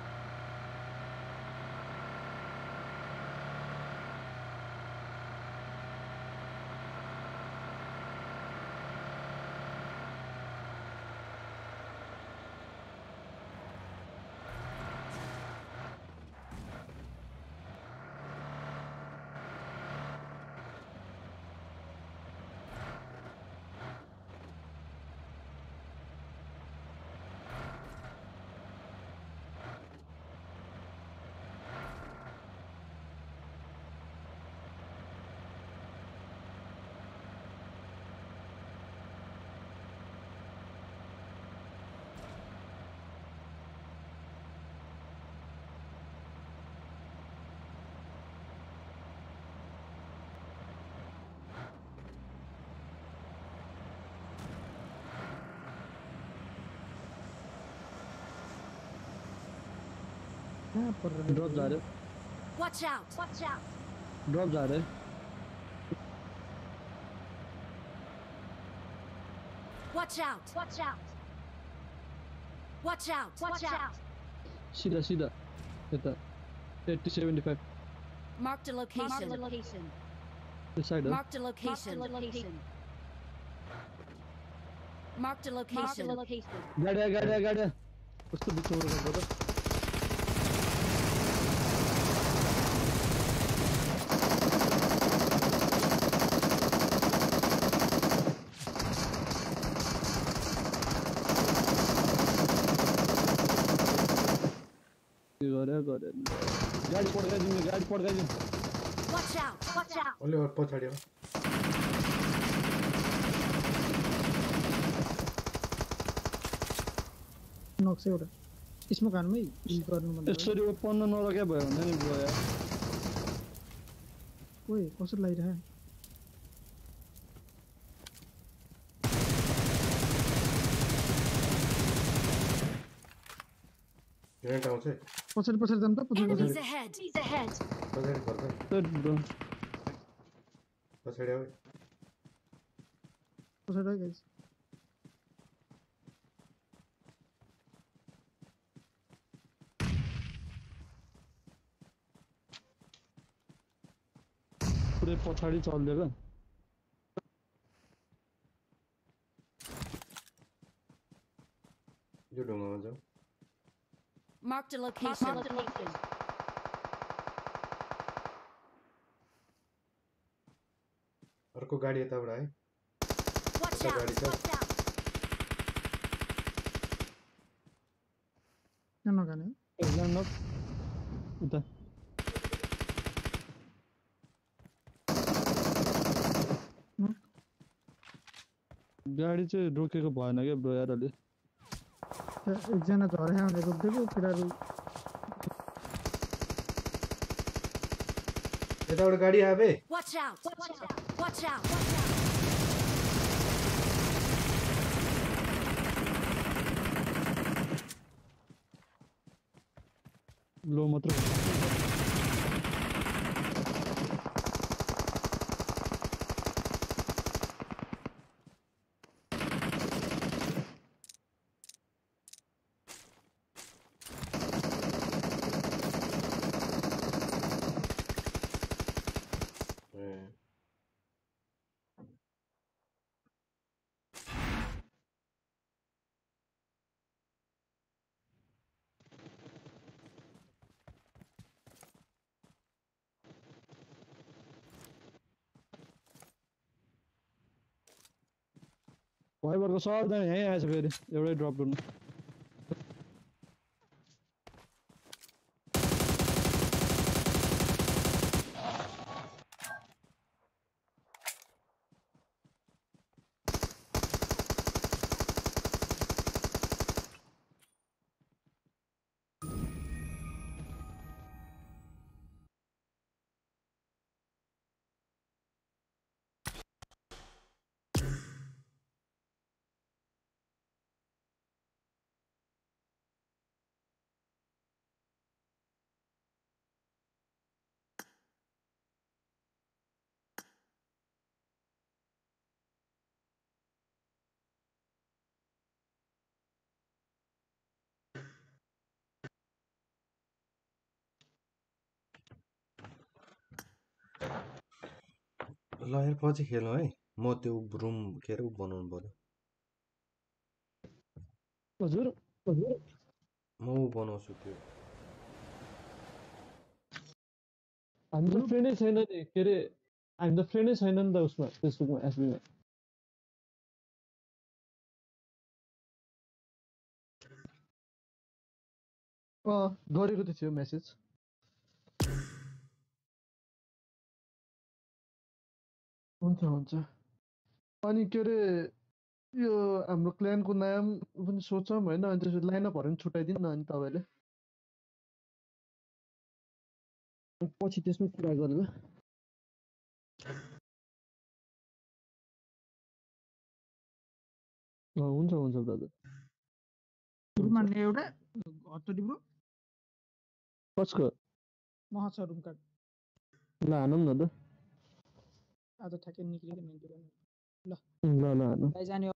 कहाँ परेर ड्रप झार्यो Watch out! Watch out! Drop झार्यो Watch out! Watch out! Watch out! Watch out! सिधा सिधा यता eighty seventy five Marked a location. Marked a location. त्यो साइड हो Marked a location. Marked a location. Marked a location. गाडी आयो गाडी आयो गाडी आयो कस्तो बिचौरो गर्छ त के गर्यो गर्यो गाडी पड्काइदिनु गाडी पड्काइदिनु Watch out! Watch out! अलि अरू पछाडि हो नक्स एउटा स्मोक हान्मै हिल गर्नु भन्दा यसरी ओपन नलग्या भयो भने नि ब्रो यार ओइ कसरी लागिरहे ग्रेनेड आउँछ है पछाडि पछाडि जाम त पछाडि Enemies पछाडि ahead! Enemies ahead! पछाडि फर्क त्यही ब्रो पछाडि आऊ पछाडि आइ गाइस पुरै पछाडि चल्दिएको यो ढुङ्गामा जाऊ Marked a location. Marked a location. अर्को गाडी यताबाट है Watch Ito, out! galing ka. Watch out! यहाँ नगाने एकजना नक उता गाडी चाहिँ रोकेको भएन क्या ब्रो यार अलि एकजना झरे भनेको देखो केटाहरू यताबाट गाडी आयो बे Watch out! Watch out! Watch out! लो मात्र भइबर्को सबजना यहीँ आएछ फेरि एउटै ड्रप गर्नु ल यार पछि खेलौँ है म त्यो रुम के अरे ऊ बनाउनु पर्यो हजुर म ऊ बनाउँछु त्यो हामी त फ्रेन्डै छैन नि के अरे हामी त फ्रेन्डै छैन नि त उसमा फेसबुकमा एफबीमा अँ गरेको त थियो मेसेज हुन्छ हुन्छ अनि के अरे यो हाम्रो क्ल्यानको नाम पनि सोचौँ होइन अनि त्यसपछि लाइनअपहरू पनि छुट्याइदिनु न अनि तपाईँले पछि त्यसमै कुरा गर्नु हुन्छ हुन्छ दाजु रुम मान्ने एउटा हत्तरी ब्रो कसको महा छ रुम कार्ड ल हानौँ न त आज ठ्याक्कै निक्लिएको नाइन्टी वान ल ल ल हानौँ जाने